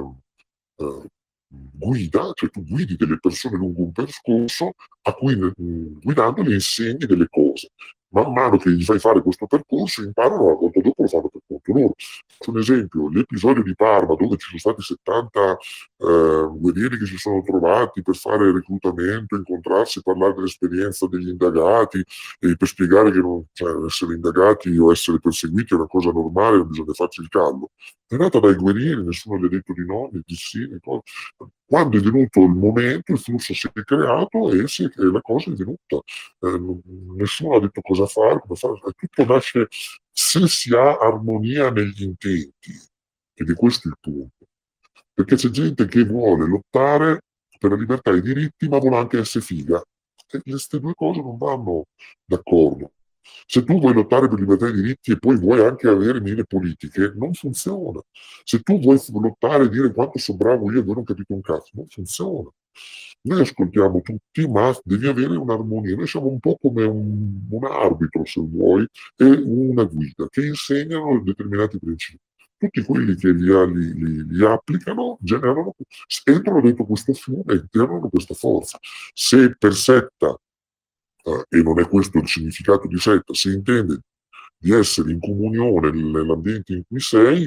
guida, cioè tu guidi delle persone lungo un percorso a cui guidandole insegni delle cose. Man mano che gli fai fare questo percorso imparano, a volta dopo lo fanno per conto loro. Faccio un esempio, l'episodio di Parma dove ci sono stati 70 guerrieri che si sono trovati per fare reclutamento, incontrarsi, parlare dell'esperienza degli indagati e per spiegare che essere indagati o essere perseguiti è una cosa normale, non bisogna farci il callo. È nata dai guerrieri, nessuno gli ha detto di no, di sì, di cose. Quando è venuto il momento, il flusso si è creato e la cosa è venuta. Nessuno ha detto cosa fare, come fare. Tutto nasce se si ha armonia negli intenti, ed è questo il punto. Perché c'è gente che vuole lottare per la libertà e i diritti, ma vuole anche essere figa. E queste due cose non vanno d'accordo. Se tu vuoi lottare per libertà e diritti e poi vuoi anche avere mire politiche, non funziona. Se tu vuoi lottare e dire quanto sono bravo io e voi non capito un cazzo, non funziona. Noi ascoltiamo tutti, ma devi avere un'armonia. Noi siamo un po' come un arbitro, se vuoi, e una guida che insegnano determinati principi. Tutti quelli che li applicano entrano dentro questo fiume e generano questa forza. Se per setta, e non è questo il significato di setta, si intende di essere in comunione nell'ambiente in cui sei,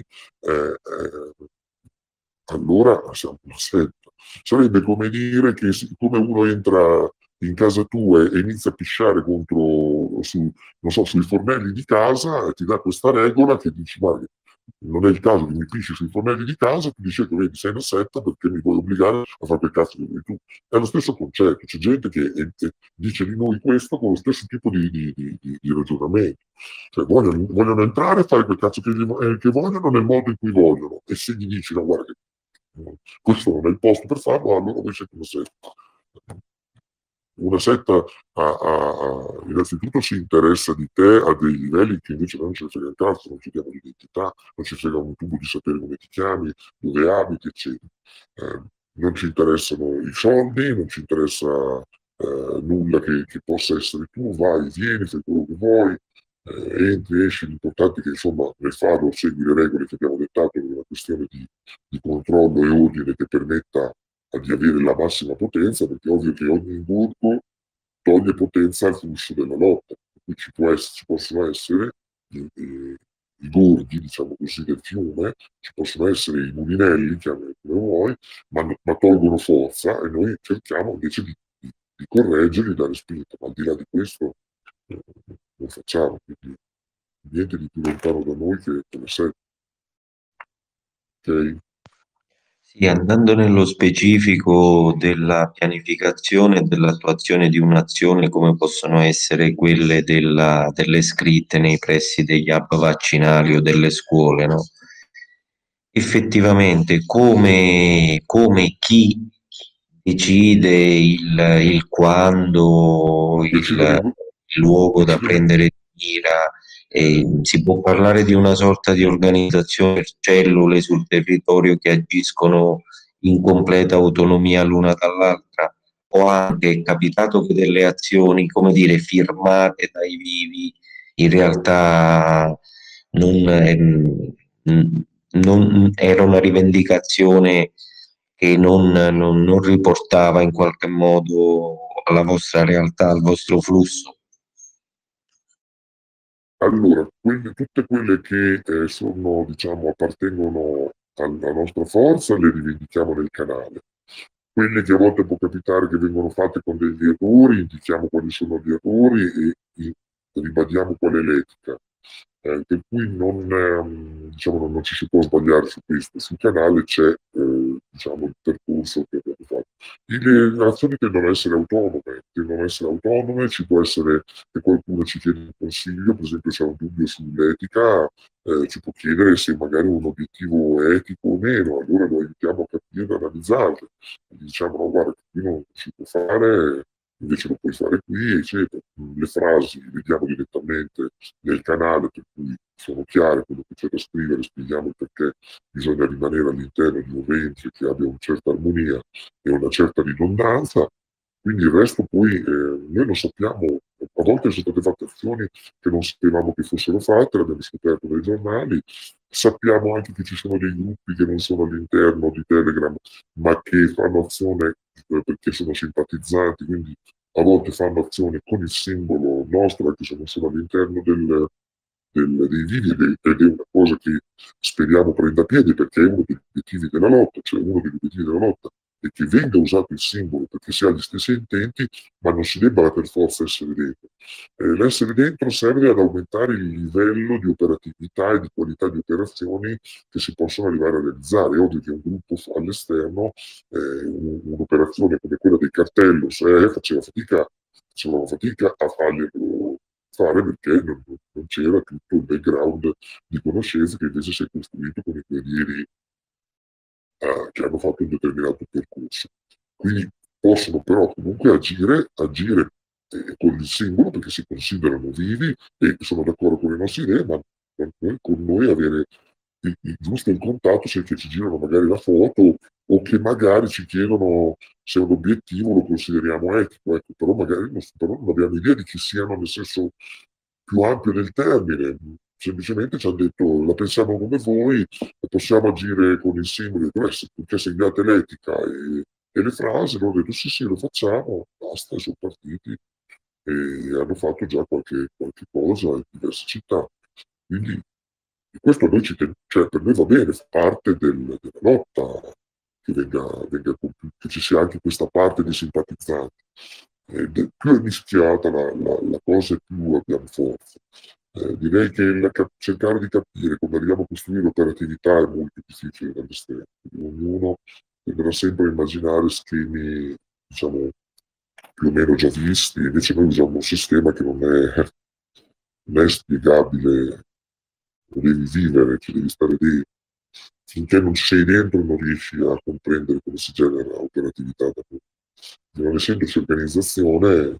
allora siamo una setta. Sarebbe come dire che siccome uno entra in casa tua e inizia a pisciare non so, sui fornelli di casa, ti dà questa regola che dici, guarda, non è il caso che mi pisci sui fornelli di casa, ti dice che vedi, sei una setta perché mi vuoi obbligare a fare quel cazzo che vuoi tu. È lo stesso concetto, c'è gente che dice di noi questo con lo stesso tipo di ragionamento. Cioè, vogliono entrare e fare quel cazzo che vogliono nel modo in cui vogliono. E se gli dici, no, guarda, questo non è il posto per farlo, allora voi siete una setta. Una setta innanzitutto si interessa di te a dei livelli che invece non ce ne frega il cazzo, non ci diamo l'identità, non ci frega un tubo di sapere come ti chiami, dove abiti, eccetera. Eh, non ci interessano i soldi, non ci interessa nulla che possa essere tu, vai, vieni, fai quello che vuoi, entri, esci, l'importante è che insomma nel farlo segui le regole che abbiamo dettato, è una questione di controllo e ordine che permetta di avere la massima potenza, perché è ovvio che ogni ingorgo toglie potenza al flusso della lotta. Per cui ci possono essere i gorghi, diciamo così, del fiume, ci possono essere i mulinelli, chiamali come vuoi, ma tolgono forza e noi cerchiamo invece di correggerli, di dare spinta, ma al di là di questo eh, non facciamo, quindi niente di più lontano da noi che le sette, ok? Sì, andando nello specifico della pianificazione e dell'attuazione di un'azione come possono essere quelle delle scritte nei pressi degli hub vaccinali o delle scuole, no? Effettivamente, come chi decide il quando, Decidono il luogo da decidono prendere di mira, si può parlare di una sorta di organizzazione per cellule sul territorio che agiscono in completa autonomia l'una dall'altra, o anche è capitato che delle azioni, come dire, firmate dai vivi, in realtà non, non era una rivendicazione che non riportava in qualche modo alla vostra realtà, al vostro flusso. Allora, tutte quelle che diciamo, appartengono alla nostra forza le rivendichiamo nel canale. Quelle che a volte può capitare che vengono fatte con degli errori, indichiamo quali sono gli errori e ribadiamo qual è l'etica. Per cui diciamo, non ci si può sbagliare su questo. Sul canale c'è diciamo, il percorso che abbiamo fatto. Le azioni tendono a essere autonome, ci può essere che qualcuno ci chiede un consiglio, per esempio se ha un dubbio sull'etica, ci può chiedere se magari un obiettivo è etico o meno, allora lo aiutiamo a capire, ad analizzarlo. Gli diciamo no, guarda, qui non si può fare, invece lo puoi fare qui, eccetera. Le frasi le vediamo direttamente nel canale, per cui sono chiare, quello che c'è da scrivere, spieghiamo il perché bisogna rimanere all'interno di un range che abbia una certa armonia e una certa ridondanza, quindi il resto poi noi lo sappiamo, a volte sono state fatte azioni che non sapevamo che fossero fatte, l'abbiamo scoperto dai giornali, sappiamo anche che ci sono dei gruppi che non sono all'interno di Telegram, ma che fanno azione perché sono simpatizzanti, quindi a volte fanno azione con il simbolo nostro, anche se non sono all'interno dei vivi ed è una cosa che speriamo prenda piede perché è uno degli obiettivi della lotta, cioè uno degli obiettivi della lotta è che venga usato il simbolo perché si ha gli stessi intenti, ma non si debba per forza essere dentro. L'essere dentro serve ad aumentare il livello di operatività e di qualità di operazioni che si possono arrivare a realizzare. È ovvio che un gruppo all'esterno, un'operazione come quella del cartello, faceva fatica a farglielo fare perché non c'era tutto il background di conoscenze che invece si è costruito con i guerrieri che hanno fatto un determinato percorso. Quindi possono però comunque agire con il simbolo perché si considerano vivi e sono d'accordo con le nostre idee, ma con noi avere giusto il contatto se che ci girano magari la foto o che magari ci chiedono se un obiettivo lo consideriamo etico, ecco, però non abbiamo idea di chi siano nel senso più ampio del termine, semplicemente ci hanno detto la pensiamo come voi, possiamo agire con il simbolo, perché segnate l'etica e le frasi, loro hanno detto sì sì lo facciamo, basta, e sono partiti e hanno fatto già qualche cosa in diverse città. Quindi questo a noi cioè, per noi va bene, fa parte della lotta che che ci sia anche questa parte di simpatizzanti. Più è mischiata la cosa e più abbiamo forza. Direi che cercare di capire come arriviamo a costruire l'operatività è molto difficile dall'esterno. Ognuno tenderà sempre a immaginare schemi, diciamo, più o meno già visti, invece noi usiamo un sistema che non è spiegabile, lo devi vivere, ci devi stare dentro. Finché non ci sei dentro non riesci a comprendere come si genera operatività da noi. Non essendoci organizzazione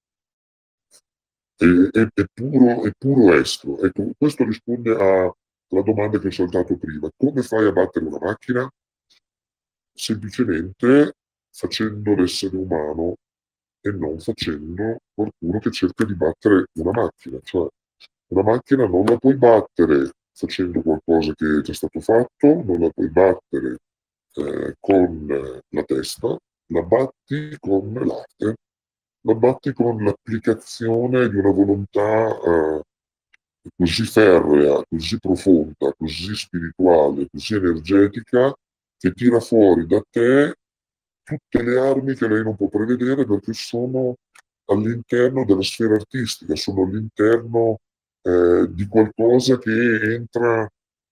è puro estro. Ecco, questo risponde alla domanda che ho saltato prima. Come fai a battere una macchina? Semplicemente facendo l'essere umano e non facendo qualcuno che cerca di battere una macchina. Cioè, una macchina non la puoi battere facendo qualcosa che è già stato fatto, non la puoi battere con la testa, la batti con l'arte, la batti con l'applicazione di una volontà così ferrea, così profonda, così spirituale, così energetica, che tira fuori da te tutte le armi che lei non può prevedere perché sono all'interno della sfera artistica, sono all'interno di qualcosa che entra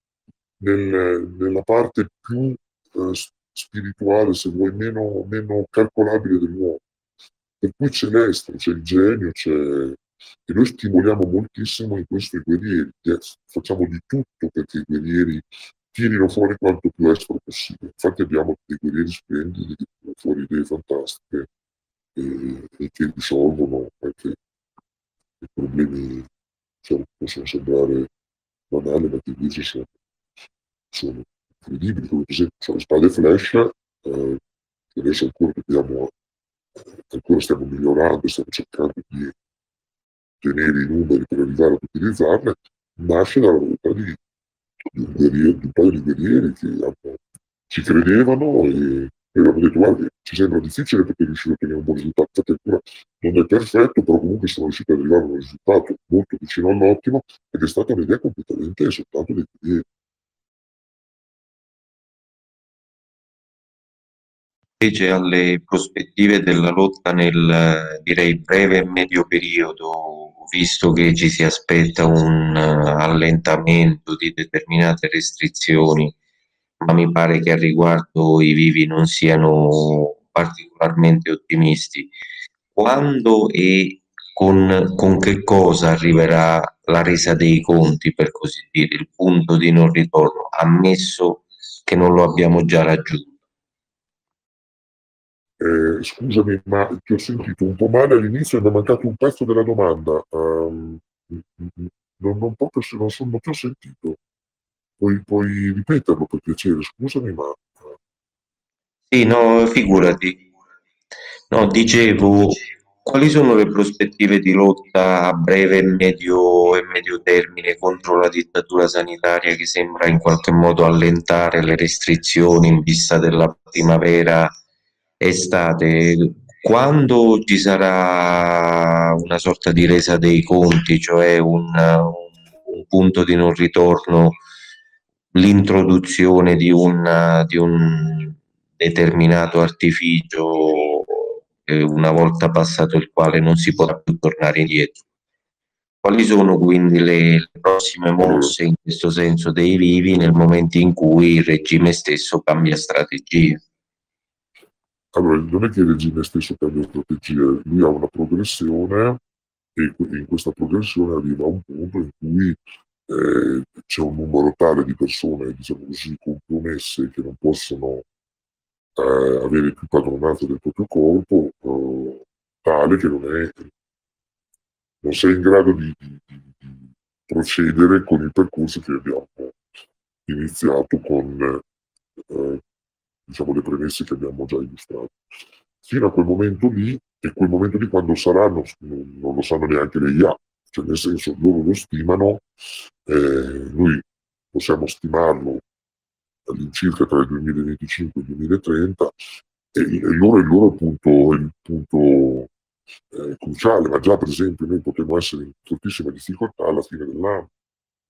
nella parte più spirituale, se vuoi, meno calcolabile dell'uomo. Per cui c'è l'estro, c'è il genio, e noi stimoliamo moltissimo in questo i guerrieri, facciamo di tutto perché i guerrieri tirino fuori quanto più estro possibile. Infatti abbiamo dei guerrieri splendidi che tirano fuori idee fantastiche e che risolvono anche i problemi, cioè, possono sembrare banali, ma che invece sono incredibili, come per esempio sono spade flash, che adesso ancora stiamo migliorando, stiamo cercando di ottenere i numeri per arrivare ad utilizzarle, nasce dalla volontà di un paio di guerrieri che ci credevano e abbiamo detto guarda, ci sembra difficile perché riuscire a ottenere un buon risultato, infatti ancora non è perfetto, però comunque sono riusciti ad arrivare a un risultato molto vicino all'ottimo ed è stata un'idea completamente soltanto dei guerrieri. Invece alle prospettive della lotta nel, direi, breve e medio periodo, visto che ci si aspetta un allentamento di determinate restrizioni, ma mi pare che al riguardo i vivi non siano particolarmente ottimisti, quando e con che cosa arriverà la resa dei conti, per così dire, il punto di non ritorno, ammesso che non lo abbiamo già raggiunto? Scusami, ma ti ho sentito un po' male all'inizio e mi è mancato un pezzo della domanda. Non proprio non ti ho sentito. Puoi ripeterlo per piacere, scusami, ma Sì, no, figurati. No, dicevo, quali sono le prospettive di lotta a breve e medio termine contro la dittatura sanitaria che sembra in qualche modo allentare le restrizioni in vista della primavera estate? Quando ci sarà una sorta di resa dei conti, cioè un punto di non ritorno, l'introduzione di un determinato artificio, una volta passato il quale non si potrà più tornare indietro. Quali sono quindi le prossime allora, mosse in questo senso dei vivi nel momento in cui il regime stesso cambia strategia? allora, non è che il regime stesso cambia strategia, lui ha una progressione e in questa progressione arriva a un punto in cui c'è un numero tale di persone, diciamo così, compromesse che non possono avere più padronanza del proprio corpo, tale che non sei in grado di procedere con il percorso che abbiamo iniziato con diciamo, le premesse che abbiamo già illustrato. Fino a quel momento lì, e quel momento lì quando sarà non lo sanno neanche le IA, cioè nel senso loro lo stimano, noi possiamo stimarlo all'incirca tra il 2025 e il 2030 e il loro punto, il punto cruciale, ma già per esempio noi potremmo essere in fortissima difficoltà alla fine dell'anno.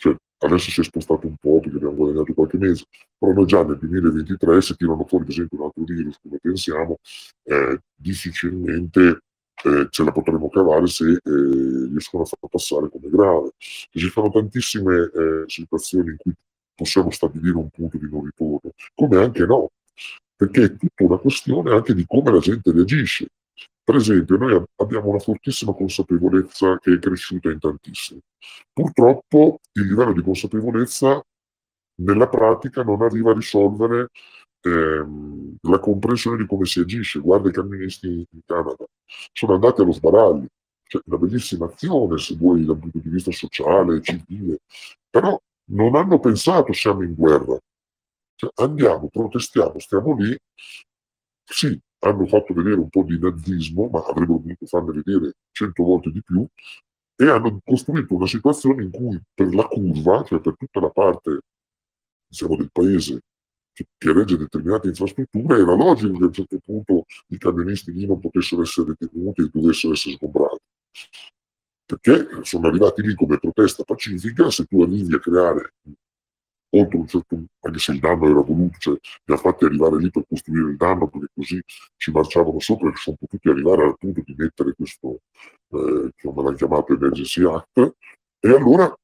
cioè, adesso si è spostato un po' perché abbiamo guadagnato qualche mese, però noi già nel 2023 se tirano fuori per esempio un altro virus come pensiamo, difficilmente ce la potremo cavare se riescono a farlo passare come grave. E ci sono tantissime situazioni in cui possiamo stabilire un punto di non ritorno, come anche no, perché è tutta una questione anche di come la gente reagisce. Per esempio, noi abbiamo una fortissima consapevolezza che è cresciuta in tantissimi. Purtroppo il livello di consapevolezza nella pratica non arriva a risolvere la comprensione di come si agisce. Guarda i cammionisti in Canada, sono andati allo sbaraglio, cioè una bellissima azione se vuoi dal punto di vista sociale, civile, però non hanno pensato siamo in guerra, cioè, andiamo, protestiamo, stiamo lì, sì, hanno fatto vedere un po' di nazismo, ma avrebbero dovuto farne vedere 100 volte di più, e hanno costruito una situazione in cui per la curva, cioè per tutta la parte diciamo, del paese che regge determinate infrastrutture, era logico che a un certo punto i camionisti lì non potessero essere detenuti e dovessero essere sgombrati. Perché sono arrivati lì come protesta pacifica, se tu arrivi a creare oltre un certo, anche se il danno era voluto, cioè li ha fatti arrivare lì per costruire il danno, perché così ci marciavano sopra e sono potuti arrivare al punto di mettere questo, come l'hanno chiamato, Emergency Act, e allora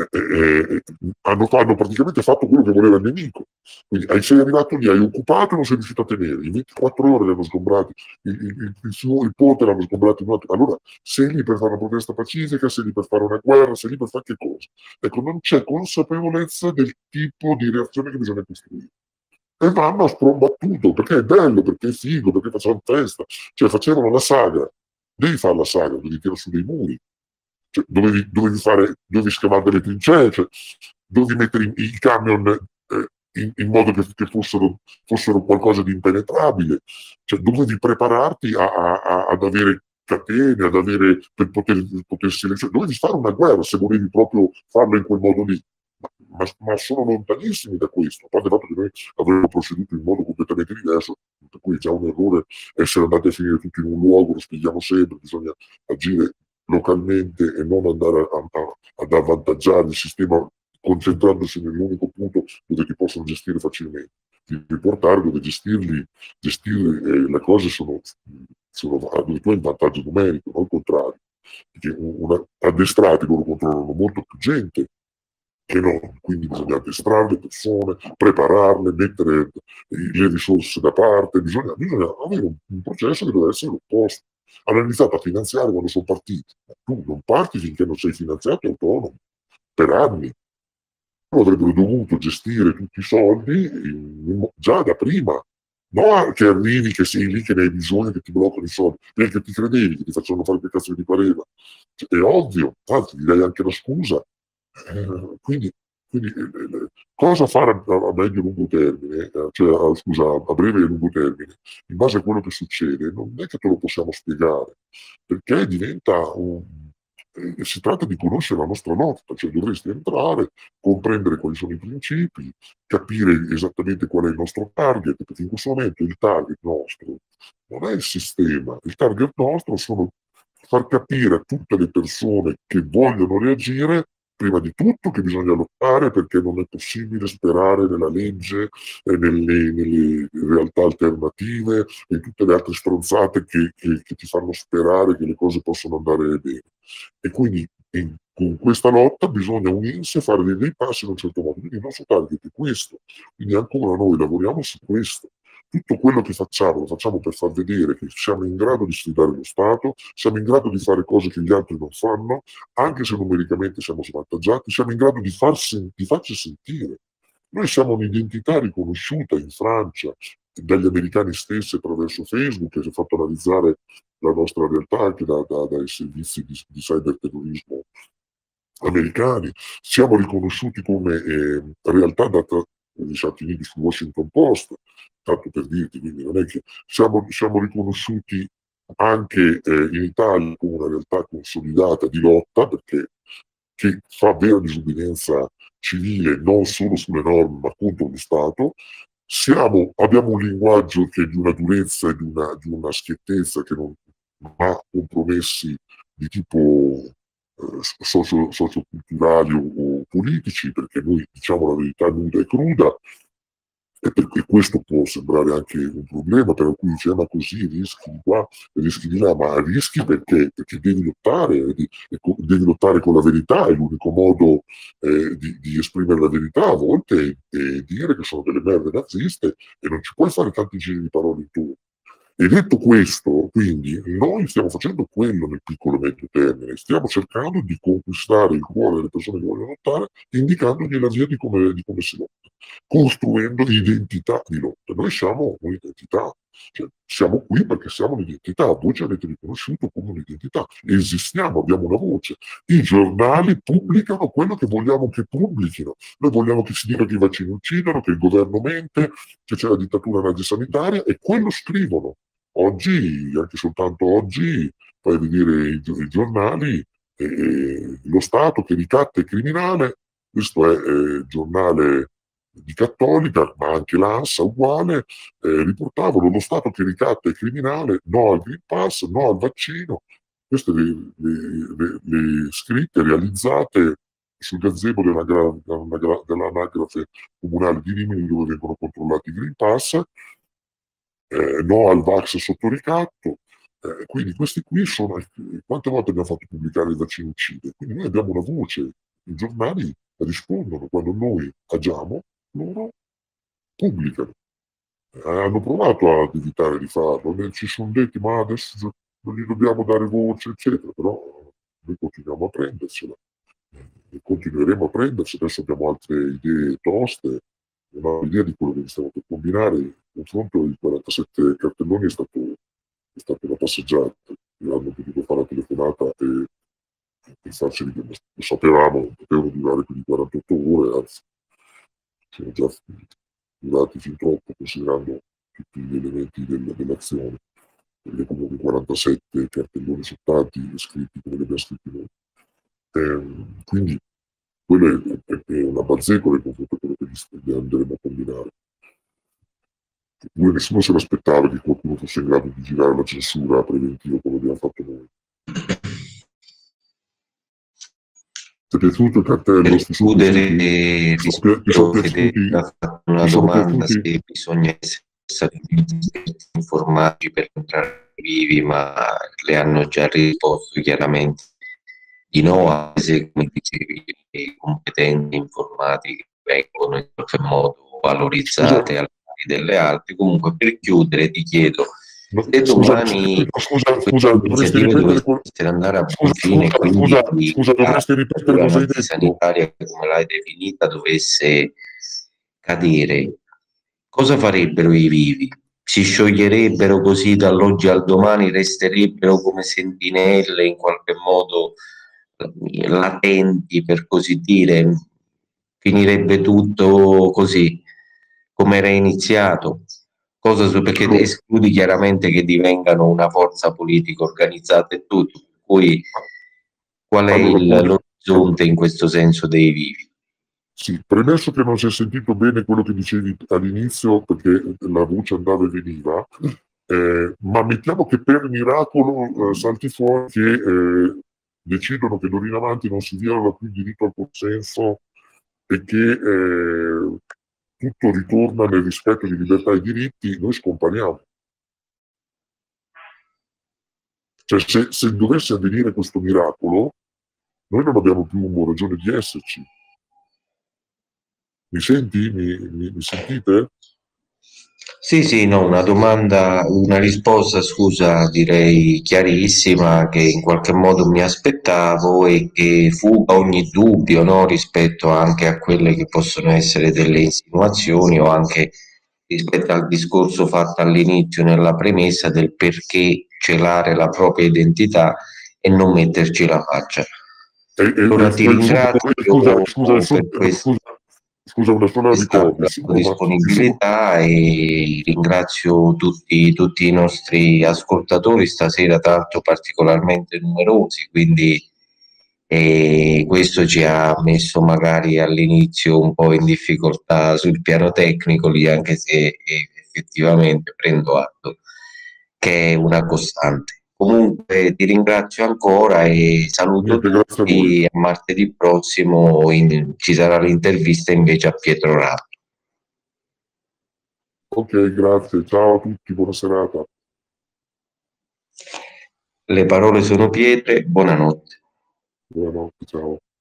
hanno praticamente fatto quello che voleva il nemico. Quindi sei arrivato lì, hai occupato e non sei riuscito a tenere, in 24 ore li hanno sgombrati, il ponte l'hanno sgombrato in un attimo. Allora sei lì per fare una protesta pacifica, sei lì per fare una guerra, sei lì per fare che cosa? Ecco, non c'è consapevolezza del tipo di reazione che bisogna costruire. E vanno a sprombattuto, perché è bello, perché è figo, perché facciamo festa. Cioè, facevano la saga. Devi fare la saga, devi tirare su dei muri. Cioè, dovevi scavare delle trincee, cioè, dovevi mettere i camion in modo che fossero qualcosa di impenetrabile. Cioè, dovevi prepararti ad avere catene, per potersi cioè, dovevi fare una guerra se volevi proprio farlo in quel modo lì. Ma sono lontanissimi da questo, a parte il fatto che noi avremmo proceduto in modo completamente diverso, per cui è già un errore essere andati a finire tutti in un luogo, lo spieghiamo sempre, bisogna agire localmente e non andare ad avvantaggiare il sistema concentrandosi nell'unico punto dove ti possono gestire facilmente. Ti riportare dove gestire le cose sono dove tu hai un vantaggio numerico, non il contrario. Perché addestrati loro controllano molto più gente che no, quindi bisogna addestrare le persone, prepararle, mettere le risorse da parte, bisogna avere un processo che deve essere l'opposto. Hanno iniziato a finanziare quando sono partiti, ma tu non parti finché non sei finanziato autonomo, per anni. Avrebbero dovuto gestire tutti i soldi già da prima, non che arrivi, che sei lì, che ne hai bisogno, che ti bloccano i soldi, perché ti credevi, che ti facevano fare che cazzo ti pareva. Cioè, è ovvio, anzi direi anche la scusa. Quindi, cosa fare a medio e lungo termine, cioè scusa, a breve e lungo termine, in base a quello che succede, non è che te lo possiamo spiegare, perché si tratta di conoscere la nostra lotta, cioè dovresti entrare, comprendere quali sono i principi, capire esattamente qual è il nostro target, perché in questo momento il target nostro non è il sistema, il target nostro sono far capire a tutte le persone che vogliono reagire, prima di tutto che bisogna lottare perché non è possibile sperare nella legge e nelle realtà alternative e tutte le altre stronzate che ti fanno sperare che le cose possono andare bene. E quindi con questa lotta bisogna unirsi e fare dei passi in un certo modo. Quindi il nostro target è questo. Quindi ancora noi lavoriamo su questo. Tutto quello che facciamo lo facciamo per far vedere che siamo in grado di sfidare lo Stato, siamo in grado di fare cose che gli altri non fanno, anche se numericamente siamo svantaggiati, siamo in grado di farci sentire. Noi siamo un'identità riconosciuta in Francia dagli americani stessi attraverso Facebook, che si è fatto analizzare la nostra realtà anche dai servizi di cyberterrorismo americani. Siamo riconosciuti come realtà data negli Stati Uniti sul Washington Post, tanto per dirti, quindi non è che siamo riconosciuti anche in Italia come una realtà consolidata di lotta, perché che fa vera disobbedienza civile non solo sulle norme ma contro lo Stato. Abbiamo un linguaggio che è di una durezza e di una schiettezza che non ha compromessi di tipo socioculturali o politici, perché noi diciamo la verità nuda e cruda, e perché questo può sembrare anche un problema, per cui dice, ma così rischi di qua, rischi di là, ma rischi perché? Perché devi lottare, devi lottare con la verità, è l'unico modo di esprimere la verità a volte è dire che sono delle merde naziste e non ci puoi fare tanti giri di parole intorno. E detto questo, quindi, noi stiamo facendo quello nel piccolo e medio termine, stiamo cercando di conquistare il cuore delle persone che vogliono lottare, indicandogli la via di come si lotta, costruendo identità di lotta. Noi siamo un'identità, cioè, siamo qui perché siamo un'identità, voi ci avete riconosciuto come un'identità, esistiamo, abbiamo una voce. I giornali pubblicano quello che vogliamo che pubblichino. Noi vogliamo che si dica che i vaccini uccidono, che il governo mente, che c'è la dittatura nazi-sanitaria, e quello scrivono. Oggi, anche soltanto oggi, vai a vedere i giornali, lo Stato che ricatta è criminale, questo è il giornale di Cattolica, ma anche l'ANSA uguale, riportavano lo Stato che ricatta è criminale, no al Green Pass, no al vaccino. Queste le scritte realizzate sul gazebo dell'anagrafe comunale di Rimini, dove vengono controllati i Green Pass, no al Vax sotto ricatto. Quindi questi qui sono, quante volte abbiamo fatto pubblicare il vaccino uccide? Quindi noi abbiamo una voce, i giornali rispondono, quando noi agiamo, loro pubblicano. Hanno provato ad evitare di farlo, ci sono detti ma adesso non gli dobbiamo dare voce, eccetera, però noi continuiamo a prendersela e continueremo a prendersi. Adesso abbiamo altre idee toste, una idea di quello che stiamo per combinare. Il confronto dei 47 cartelloni è stata una passeggiata, hanno potuto fare la telefonata e farci, lo sapevamo, non potevano durare più di 48 ore, anzi sono già durati fin troppo considerando tutti gli elementi dell'azione, perché comunque 47 cartelloni su tanti scritti come li abbiamo scritti noi. Quindi quello è una bazzecola in confronto a quello che andremo a combinare. Nessuno se l'aspettava che qualcuno fosse in grado di girare la censura preventiva come abbiamo fatto noi. Ti è piaciuto il cartello? Per chiudere, rispetto a una domanda se bisogna essere stati informati per entrare vivi, ma le hanno già risposto chiaramente di no, anche se, come dicevi, le competenze informatiche vengono in qualche modo valorizzate al pari delle altre. Comunque, per chiudere, ti chiedo se domani l'iniziativa dovesse andare a buon fine, quindi la malattia sanitaria, come l'hai definita, dovesse cadere, cosa farebbero i vivi? Si scioglierebbero così dall'oggi al domani, resterebbero come sentinelle in qualche modo latenti, per così dire, finirebbe tutto così come era iniziato. Perché escludi chiaramente che divengano una forza politica organizzata e tutto, per cui qual è l'orizzonte in questo senso dei vivi? Sì, premesso che non si è sentito bene quello che dicevi all'inizio, perché la voce andava e veniva, ma mettiamo che per miracolo salti fuori che decidono che d'ora in avanti non si viola più il diritto al consenso e che tutto ritorna nel rispetto di libertà e diritti, noi scompariamo. Cioè, se dovesse avvenire questo miracolo, noi non abbiamo più ragione di esserci. Mi senti? Mi sentite? Sì, no, una risposta, scusa, direi chiarissima, che in qualche modo mi aspettavo e che fuga ogni dubbio, no, rispetto anche a quelle che possono essere delle insinuazioni o anche rispetto al discorso fatto all'inizio nella premessa del perché celare la propria identità e non metterci la faccia. Allora ti ringrazio per questo. Scusa, una sola disponibilità e ringrazio tutti i nostri ascoltatori stasera, tanto particolarmente numerosi, quindi questo ci ha messo magari all'inizio un po' in difficoltà sul piano tecnico, lì, anche se effettivamente prendo atto che è una costante. Comunque ti ringrazio ancora e saluto Niente, grazie a voi. tutti. A martedì prossimo ci sarà l'intervista invece a Pietro Rato. Ok, grazie. Ciao a tutti, buona serata. Le parole sono pietre, buonanotte. Buonanotte, ciao.